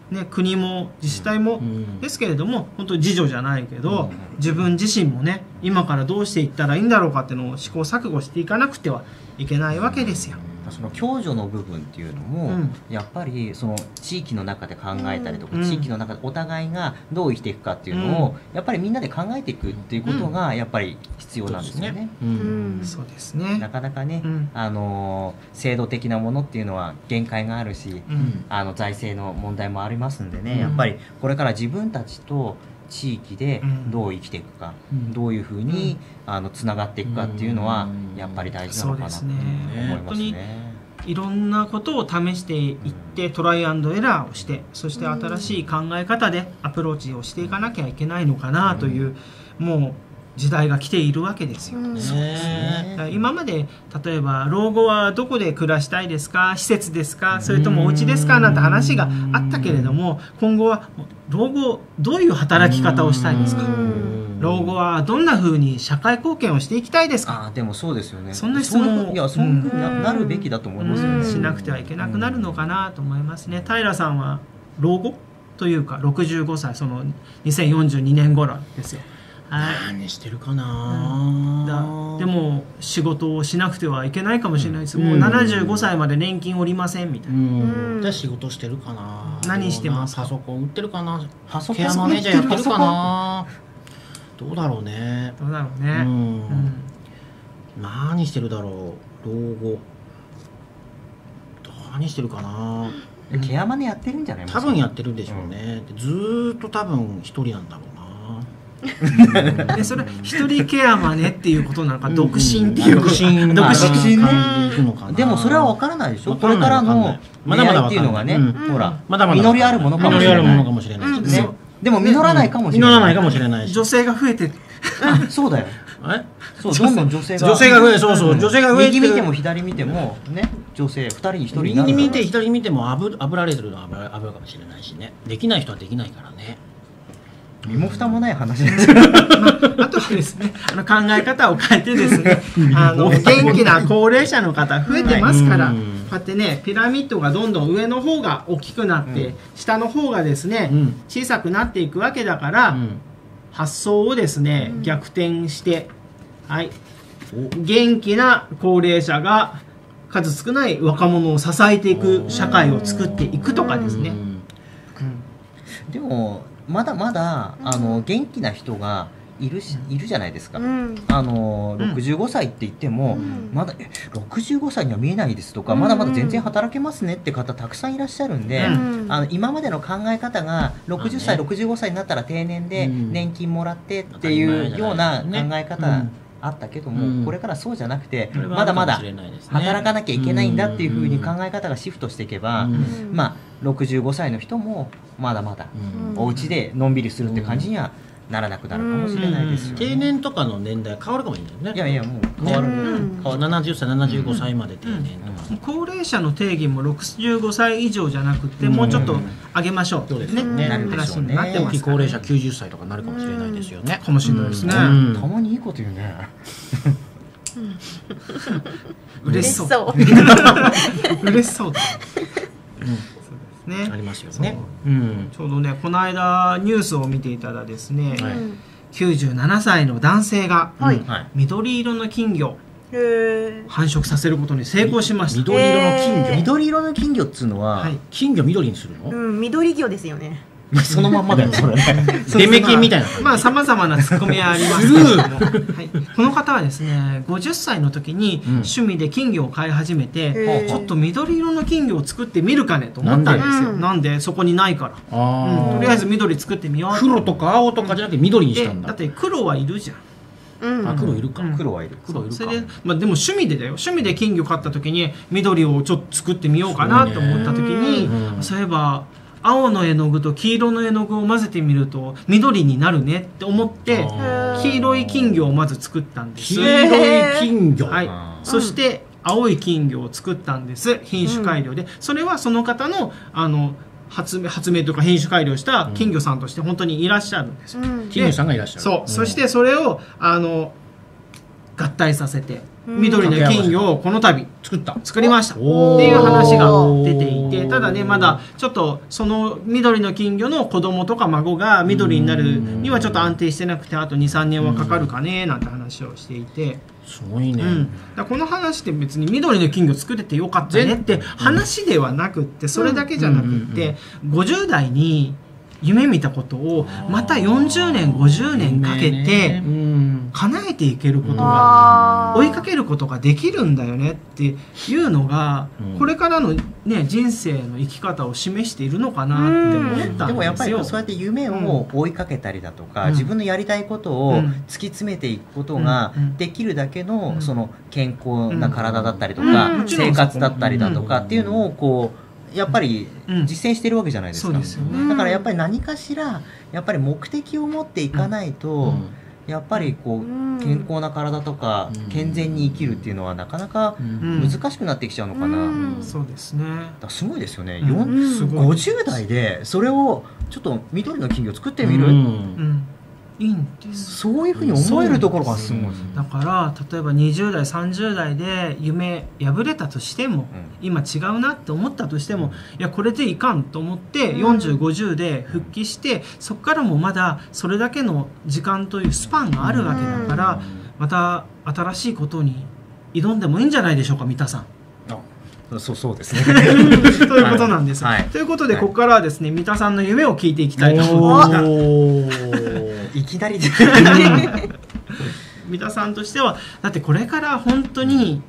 ね、国も自治体もですけれども、本当に自助じゃないけど、自分自身もね今からどうしていったらいいんだろうかっていうのを試行錯誤していかなくてはいけないわけですよ。 その共助の部分っていうのも、やっぱりその地域の中で考えたりとか、地域の中でお互いがどう生きていくかっていうのを、やっぱりみんなで考えていくっていうことがやっぱり必要なんですよね。 そうですね。 なかなかね、制度的なものっていうのは限界があるし、財政の問題もありますんでね、やっぱりこれから自分たちと地域でどう生きていくか、どういうふうにつながっていくかっていうのはやっぱり大事なのかなと思いますね。 いろんなことを試していってトライアンドエラーをして、そして新しい考え方でアプローチをしていかなきゃいけないのかなという、もう時代が来ているわけですよ。今まで例えば老後はどこで暮らしたいですか、施設ですか、それともお家ですかなんて話があったけれども、今後は老後どういう働き方をしたいですか、老後はどんな風に社会貢献をしていきたいですか。 でもそうですよね。 そんな質問をそういうふうになるべきだと思いますよね。 しなくてはいけなくなるのかなと思いますね。平さんは老後というか65歳、その2042年頃ですよ。 何してるかな、 でも仕事をしなくてはいけないかもしれないです。もう75歳まで年金おりませんみたいな。 じゃあ仕事してるかな。 何してますか。 パソコン売ってるかな。 パソコンケアマネージャーやってるかな。どうだろうね。 どうだろうね。 何してるだろう。老後何してるかな。 ケアマネやってるんじゃない。 多分やってるんでしょうね。ずーっと多分一人なんだろうな。 でそれ一人ケアマネっていうことなのか、独身っていう独身独身ね。 でもそれは分からないでしょ。これからの出会いっていうのがね、ほら実りあるものかもしれないしね。でも実らないかもしれない。 実らないかもしれないし。 女性が増えて、 そうだよ。そう、どんどん女性が増え、そうそう、女性が増えて、 右見ても左見てもね、女性2人に1人になる。 右見て左見ても炙られてるのは炙るかもしれないしね。できない人はできないからね。 身も蓋もない話です。 あとはですね、考え方を変えてですね、元気な高齢者の方増えてますから、こうやってね、ピラミッドがどんどん上の方が大きくなって、下の方がですね、小さくなっていくわけだから、発想をですね、逆転して、はい、元気な高齢者が数少ない若者を支えていく社会を作っていくとかですね。 でもまだまだ元気な人がいるじゃないですか。65歳って言っても、まだ65歳には見えないですとか、まだまだ全然働けますねって方たくさんいらっしゃるんで、今までの考え方が60歳65歳になったら定年で年金もらってっていうような考え方あったけども、これからそうじゃなくて、まだまだ働かなきゃいけないんだっていうふうに考え方がシフトしていけば、まあ65歳の人もまだまだお家でのんびりするって感じにはならなくなるかもしれないですよね。 定年とかの年代変わるかもしれないね。 いやいや、もう変わる。 70歳75歳まで定年とか。 高齢者の定義も65歳以上じゃなくて、もうちょっと上げましょうってね、話になってます高齢者90歳とかなるかもしれないですよね。 かもしれないですね。 たまにいいこと言うね。 嬉しそう。嬉しそうだ。 ありますよね。 ちょうどね、この間ニュースを見ていたらですね、97歳の男性が緑色の金魚繁殖させることに成功しました。 緑色の金魚。 緑色の金魚っつうのは、 金魚緑にするの？ 緑魚ですよね。 そのまんまだよ、それ。 デメキンみたいな。 まあ様々なツッコミはありますけども、この方はですね、50歳の時に趣味で金魚を飼い始めて、ちょっと緑色の金魚を作ってみるかねと思ったんですよ。なんでそこにないから。とりあえず緑作ってみよう。 黒とか青とかじゃなくて緑にしたんだ。 だって黒はいるじゃん。 黒いるか。 黒はいる。 それで、まあでも趣味でだよ。趣味で金魚飼った時に緑をちょっと作ってみようかなと思った時に、そういえば青の絵の具と黄色の絵の具を混ぜてみると緑になるねって思って黄色い金魚をまず作ったんです。 黄色い金魚。 はい。そして青い金魚を作ったんです。品種改良で。それはその方の発明というか品種改良した金魚さんとして本当にいらっしゃるんですよ。 金魚さんがいらっしゃる。 そう。そしてそれを合体させて、 緑の金魚をこの度作りましたっていう話が出ていて、ただねまだちょっとその緑の金魚の子供とか孫が緑になるにはちょっと安定してなくて、あと 2,3 年はかかるかねなんて話をしていて、 すごいね、 だこの話って別に緑の金魚作れてよかったねって話ではなくって、それだけじゃなくって50代に夢見たことをまた40年50年かけて叶えていけることが、追いかけることができるんだよねっていうのが、これからのね人生の生き方を示しているのかなって思ったんですよ。 でもやっぱりそうやって夢を追いかけたりだとか、自分のやりたいことを突き詰めていくことができるだけのその健康な体だったりとか生活だったりだとかっていうのをこうやっぱり実践してるわけじゃないですか。だからやっぱり何かしらやっぱり目的を持っていかないと、やっぱりこう健康な体とか健全に生きるっていうのはなかなか難しくなってきちゃうのかな。 そうですね。 だすごいですよね。50代でそれをちょっと緑の金魚作ってみる。いいんです。そういうふうに思えるところがすごいです。 だから例えば20代30代で夢破れたとしても、今違うなって思ったとしても、いやこれでいかんと思って40、50で復帰して、そこからもまだそれだけの時間というスパンがあるわけだから、また新しいことに挑んでもいいんじゃないでしょうか、三田さん。 そうですね。 ということなんです。ということで、ここからはですね、三田さんの夢を聞いていきたいと思います。 いきなり三田さんとしては、だってこれから本当に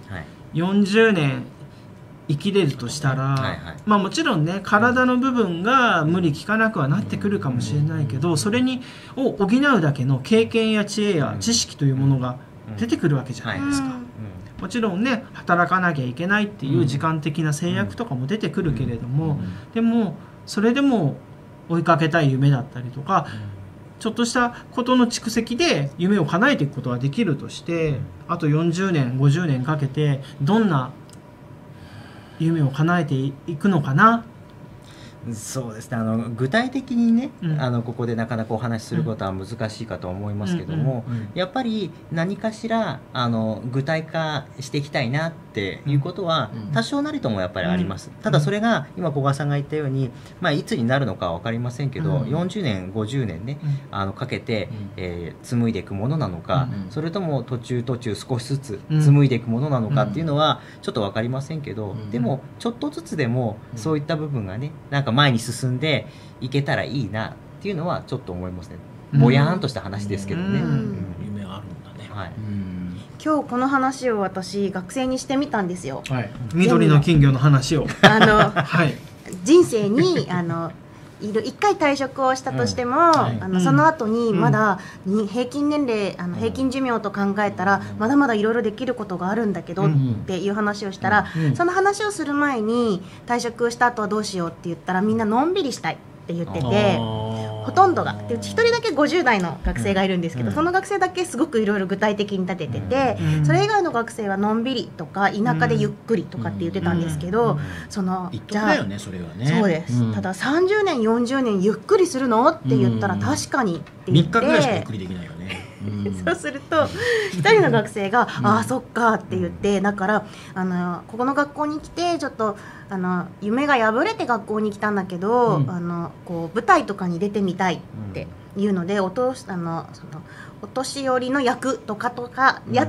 40年生きれるとしたら、まあもちろんね、体の部分が無理効かなくはなってくるかもしれないけど、それを補うだけの経験や知恵や知識というものが出てくるわけじゃないですか。もちろんね、働かなきゃいけないっていう時間的な制約とかも出てくるけれども、でもそれでも追いかけたい夢だったりとか、ちょっとしたことの蓄積で夢を叶えていくことができるとして、あと40年50年かけてどんな夢を叶えていくのかな。 そうですね、具体的にね、ここでなかなかお話しすることは難しいかと思いますけども、やっぱり何かしら具体化していきたいなっていうことは多少なりともやっぱりあります。ただそれが今小川さんが言ったように、いつになるのかは分かりませんけど、40年50年ねかけて紡いでいくものなのか、それとも途中少しずつ紡いでいくものなのかっていうのはちょっと分かりませんけど、でもちょっとずつでもそういった部分がね、なんか前に進んでいけたらいいなっていうのはちょっと思いますね。ぼやーんとした話ですけどね。 夢あるんだね。 今日この話を私学生にしてみたんですよ。 緑の金魚の話を。 人生に一回退職をしたとしても、その後にまだ平均年齢平均寿命と考えたらまだまだいろいろできることがあるんだけどっていう話をしたら、その話をする前に退職した後はどうしようって言ったら、みんなのんびりしたいって言ってて、ほとんどがで、うち1人だけ50代の学生がいるんですけど、その学生だけすごくいろいろ具体的に立ててて、それ以外の学生はのんびりとか田舎でゆっくりとかって言ってたんですけど、じゃあそうです、ただ30年40年ゆっくりするのって言ったら、確かにって言って 3日ぐらいしかゆっくりできないよね。 そうすると一人の学生が「ああそっか」って言って、だからここの学校に来てちょっと夢が破れて学校に来たんだけど、こう舞台とかに出てみたいっていうので、お年寄りの役とかやって、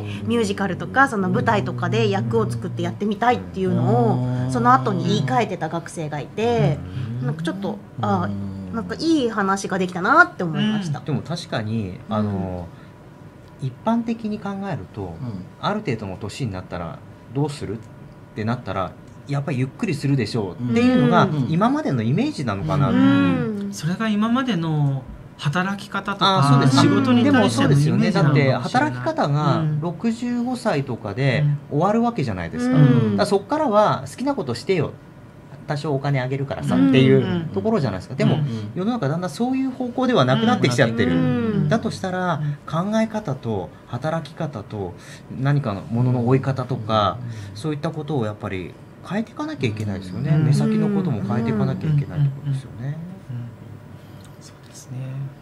ミュージカルとかその舞台とかで役を作ってやってみたいっていうのをその後に言い換えてた学生がいて、なんかちょっとなんかいい話ができたなって思いました。 でも確かに一般的に考えると、ある程度の年になったらどうするってなったら、やっぱりゆっくりするでしょうっていうのが今までのイメージなのかな。 それが今までの働き方とか仕事に対してのイメージなのかもしれない。 だって働き方が65歳とかで終わるわけじゃないですか。だからそこからは好きなことしてよ、多少お金あげるからさっていうところじゃないですか。でも世の中だんだんそういう方向ではなくなってきちゃってる。だとしたら考え方と働き方と何かのものの追い方とか、そういったことをやっぱり変えていかなきゃいけないですよね。目先のことも変えていかなきゃいけないところですよね。 そうですね。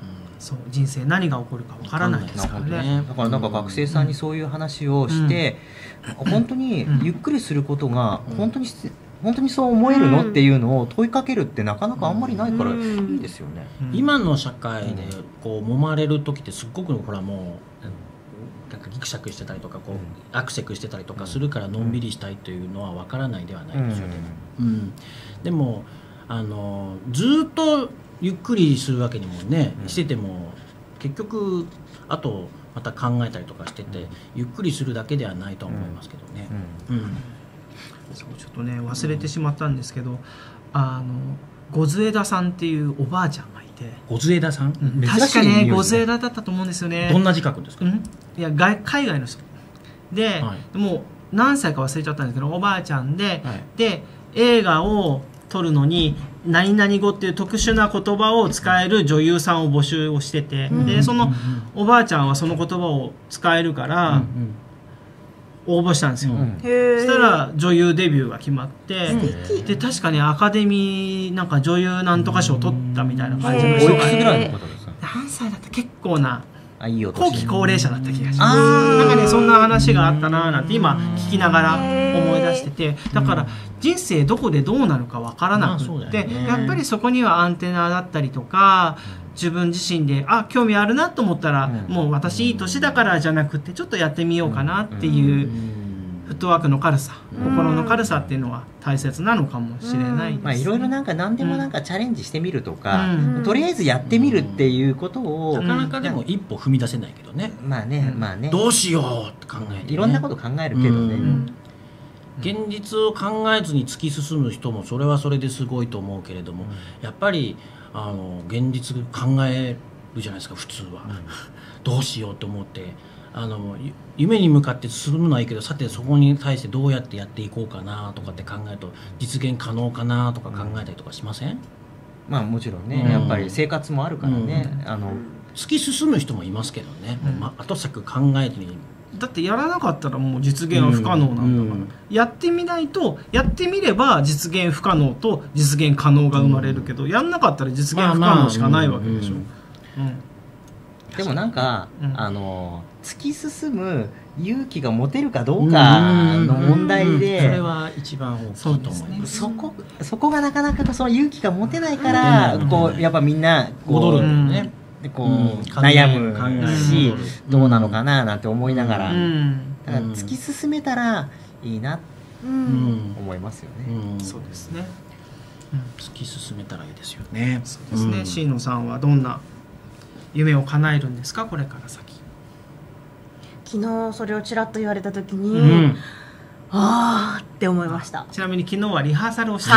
そう人生何が起こるかわからないですからね。 だからなんか学生さんにそういう話をして、本当にゆっくりすることが本当にそう思えるのっていうのを問いかけるってなかなかあんまりないからいいですよね。 今の社会でこう揉まれる時ってすっごくほらもうなんかギクシャクしてたりとかこうアクセクしてたりとかするからのんびりしたいというのはわからないではないですよね。でもずっとゆっくりするわけにもねしてても結局あとまた考えたりとかしててゆっくりするだけではないと思いますけどね。 そうちょっとね忘れてしまったんですけどゴズエダさんっていうおばあちゃんがいて。 ゴズエダさん、 確かねゴズエダだったと思うんですよね。 どんな字書くんですか？ いや海外の人で、もう何歳か忘れちゃったんですけどおばあちゃんで、で映画を撮るのに何々語っていう特殊な言葉を使える女優さんを募集をしてて、でそのおばあちゃんはその言葉を使えるから応募したんですよ。そしたら女優デビューが決まって、で確かにアカデミーなんか女優なんとか賞を取ったみたいな感じの人が、何歳だった結構な後期高齢者だった気がします。なんかねそんな話があったなーなんて今聞きながら思い出してて、だから人生どこでどうなるかわからなくって、やっぱりそこにはアンテナだったりとか自分自身で興味あるなと思ったら、もう私いい年だからじゃなくてちょっとやってみようかなっていうフットワークの軽さ、心の軽さっていうのは大切なのかもしれないです。 いろいろなんか何でもなんかチャレンジしてみるとか、とりあえずやってみるっていうことを、 なかなかでも一歩踏み出せないけどね。 まあねどうしようって考えて、 いろんなこと考えるけどね、 現実を考えずに突き進む人もそれはそれですごいと思うけれども、やっぱり現実考えるじゃないですか普通は。どうしようと思って夢に向かって進むのはいいけど、さてそこに対してどうやってやっていこうかなとかって考えると実現可能かなとか考えたりとかしません？ まあもちろんね、やっぱり生活もあるからね、 突き進む人もいますけどね、後先考えずに。 だってやらなかったらもう実現は不可能なんだから、やってみないと、やってみれば実現不可能と実現可能が生まれるけど、やんなかったら実現不可能しかないわけでしょ。 でもなんか、突き進む勇気が持てるかどうかの問題で、 それは一番大きいと思います。 そこがなかなかその勇気が持てないから、こうやっぱみんな戻るんだよね。 こう悩むし、どうなのかななんて思いながら、だから突き進めたらいいな思いますよね。 そうですね。 突き進めたらいいですよね。 そうですね。椎野さんはどんな夢を叶えるんですか、これから先。 昨日それをちらっと言われた時に、あーって思いました。 ちなみに昨日はリハーサルをして、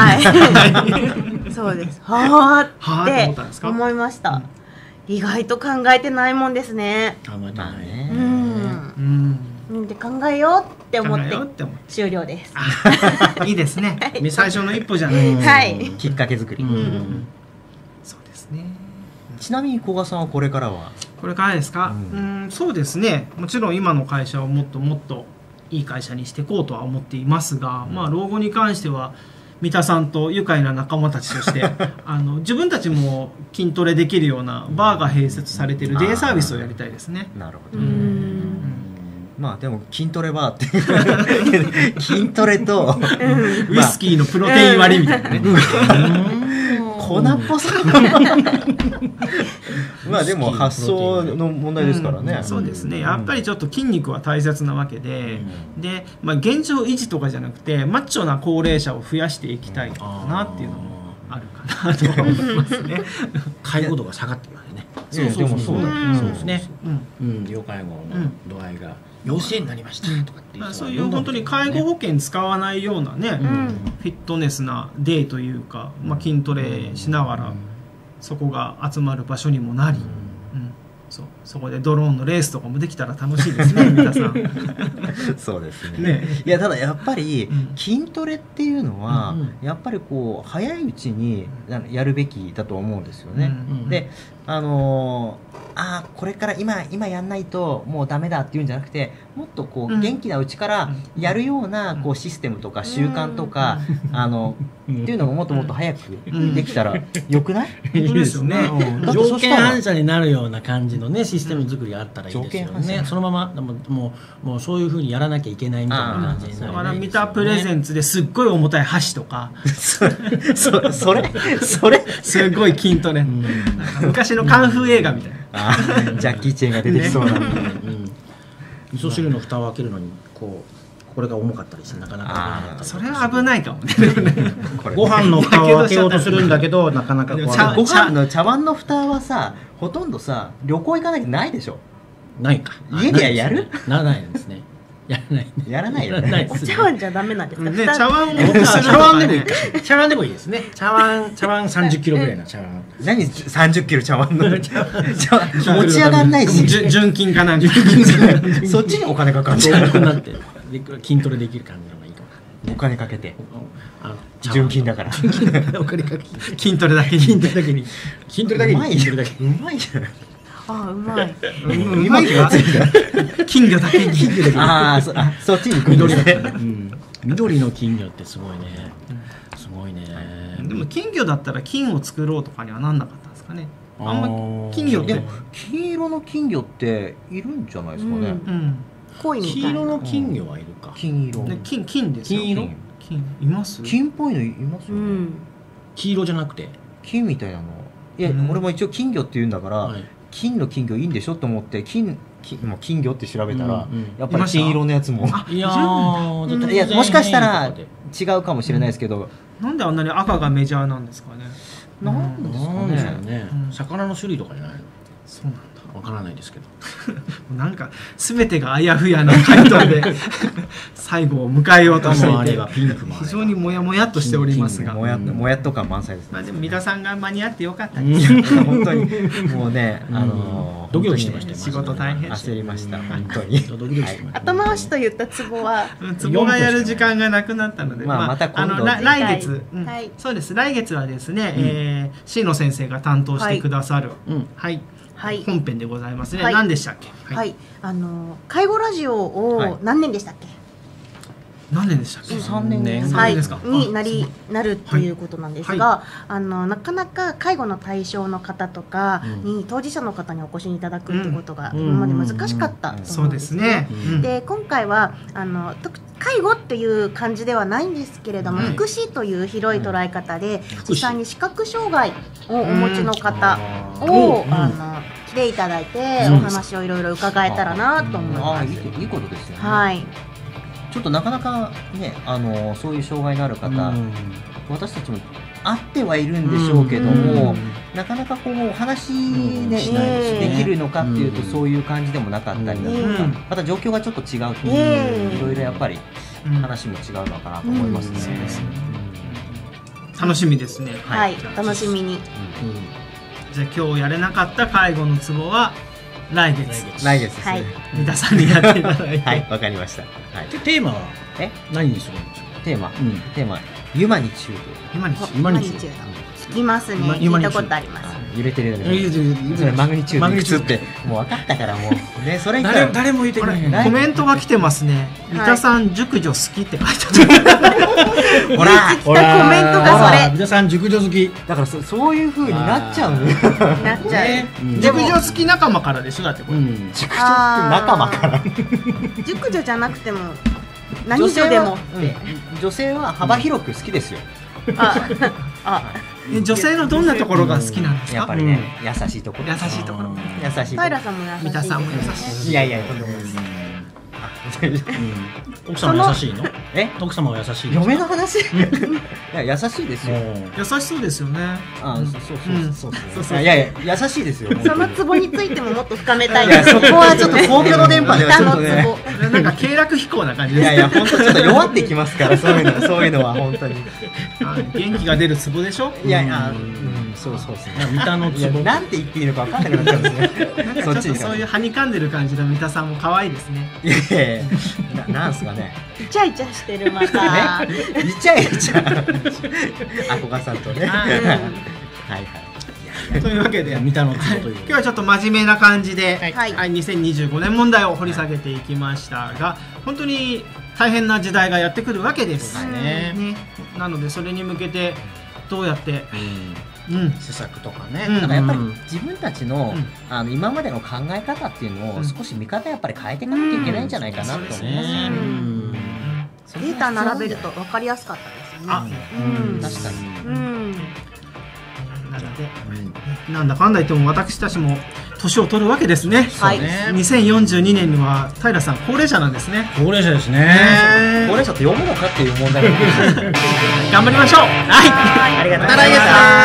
そうです。はーって思いました。意外と考えてないもんですね。 考えてないね。 で考えようって思って終了です。 いいですね。最初の一歩じゃないはい。 きっかけ作り。 そうですね。 ちなみに古賀さんはこれからは？ これからですか？そうですね。もちろん今の会社をもっともっといい会社にしていこうとは思っていますが、まあ老後に関しては三田さんと愉快な仲間たちとして自分たちも筋トレできるようなバーが併設されているデイサービスをやりたいですね。 なるほど。まあでも筋トレバーって筋トレとウイスキーのプロテイン割りみたいなね。 粉っぽさ。まあでも発想の問題ですからね。 そうですね。やっぱりちょっと筋肉は大切なわけで、で、まあ現状維持とかじゃなくてマッチョな高齢者を増やしていきたいなっていうのもあるかなと思いますね。 介護度が下がってきますね。そうですね。要介護の度合いが要支援になりましたとかっていう、 そういう本当に介護保険使わないようなね、フィットネスなデーというか、まあ筋トレしながらそこが集まる場所にもなり、そこでドローンのレースとかもできたら楽しいですね、皆さん。 そうですね。いやただやっぱり筋トレっていうのはやっぱりこう早いうちにやるべきだと思うんですよね。でこれから今やんないともうダメだっていうんじゃなくて、もっとこう元気なうちからやるようなこうシステムとか習慣とかっていうのももっともっと早くできたらよくない？ いいですよね。条件反射になるような感じのねシステム作りがあったらいいですよね。そのままもうそういうふうにやらなきゃいけないみたいな感じになる。 だから三田プレゼンツですっごい重たい箸とかそれすごい筋トレ、昔のカンフー映画みたいな。 ジャッキー・チェンが出てきそうな、 味噌汁の蓋を開けるのにこれが重かったりしてなかなかそれは危ないかもね。 ご飯の蓋を開けようとするんだけどなかなかご飯の茶碗の蓋はさ、ほとんどさ旅行行かないとないでしょ。 ないか。 家でやる？ ないですね。 やらないよね。 お茶碗じゃダメなんですか？ 茶碗でもいい。 茶碗でもいいですね。茶碗30キロぐらいの茶碗。 何30キロ茶碗の持ち上がんないし。 純金かなんか。 そっちにお金かかっちゃう。 なって筋トレできる感じのがいいかも。 お金かけて。純金だから。 お金かけて。 筋トレだけに。 筋トレだけに。 うまいじゃない。 うまい。 うまいが金魚だけに。 そっちに緑緑の金魚ってすごいね。すごいね。 でも金魚だったら金を作ろうとかにはなんなかったんですかね。あんま金魚って黄色の金魚っているんじゃないですかね。 恋みたいな。 黄色の金魚はいるか。 金色。 金ですよ。 金色？ 金います？ 金っぽいのいますよね。 黄色じゃなくて金みたいなの。いや俺も一応金魚って言うんだから。金の金魚いいんでしょと思って金魚って調べたらやっぱり金色のやつもいやもしかしたら違うかもしれないですけど、 なんであんなに赤がメジャーなんですかね。 なんですかね。 魚の種類とかじゃないの？ そうなんだ。 わからないですけど。 なんか全てがあやふやな回答で最後を迎えようとしていて非常にモヤモヤっとしておりますが、 もやっと感満載です。 でも三田さんが間に合ってよかったです。 本当にもうねドキドキしてましたよ。 仕事大変焦りました本当に。 後回しと言ったツボはツボがやる時間がなくなったので、 また今度来月そうです、来月はですね椎野先生が担当してくださる本編でございますね。何でしたっけ？ 介護ラジオを何年でしたっけ？ 何年でしたっけ ？3年ですか？ になるっていうことなんですが、なかなか介護の対象の方とかに当事者の方にお越しいただくっていうことが今まで難しかったと思うんですね。で今回は介護っていう感じではないんですけれども、福祉という広い捉え方で実際に視覚障害をお持ちの方を来ていただいてお話をいろいろ伺えたらなと思います。 いいことですよね。 はい。 ちょっとなかなかねそういう障害のある方、私たちもあってはいるんでしょうけども、なかなかこうお話ねできるのかっていうとそういう感じでもなかったりだとか、また状況がちょっと違うといろいろやっぱり話も違うのかなと思いますね。 楽しみですね。 はい、楽しみに。 じゃあ今日やれなかった介護のツボは来月ですね。 三田さんにやっていただいて。 はい、わかりました。 テーマは何にするんですか？ テーマユマニチュード。 ユマニチュード。いますね。聞いたことあります。 揺れてるよね。それマグニチュードいくつってもう分かったからもうね、それ誰も言ってない。 コメントが来てますね。三田さん熟女好きって書いてある。ほらコメントがそれ。 三田さん熟女好き。 だからそういう風になっちゃうの。 なっちゃう。 熟女好き仲間からでしょだってこれ。 熟女って仲間から。 熟女じゃなくても何女でも。 女性は幅広く好きですよ。 女性のどんなところが好きなんですか？ やっぱりね、優しいところ。 優しいところ。 優しい。 平さんも優しい。 三田さんも優しい。 いやとんでもないです。 奥様優しいの？奥様は優しい。 嫁の話？いや優しいですよ。 優しそうですよね。 そう。いや優しいですよ。 そのツボについてももっと深めたい。 いやそこはちょっと公共の電波ではちょっとね。 なんか経絡飛行な感じです。 いや本当ちょっと弱ってきますからそういうのは本当に。 元気が出るツボでしょ？ いやそうですね。 三田のツボ。 なんて言っていいのか分かんなくなっちゃうんですね。そっちに。 そういうはにかんでる感じの三田さんも可愛いですね。 いやなんすかね。 イチャイチャしてるまた。 イチャイチャ。あこがさんとね。はい。 というわけで三田の壺という今日はちょっと真面目な感じで、 はい 2025年問題を掘り下げていきましたが、本当に大変な時代がやってくるわけです、ね、なのでそれに向けてどうやって施策とかね、 だからやっぱり自分たちの今までの考え方っていうのを少し見方やっぱり変えていかなきゃいけないんじゃないかなと思いますよね。 データ並べると分かりやすかったですよね。 確かに。 なので、なんだかんだ言っても私たちも年を取るわけですね。 はい。 2042年には平さん高齢者なんですね。 高齢者ですね。 高齢者って読むのかっていう問題が頑張りましょう。はい。 ありがとうまた来月。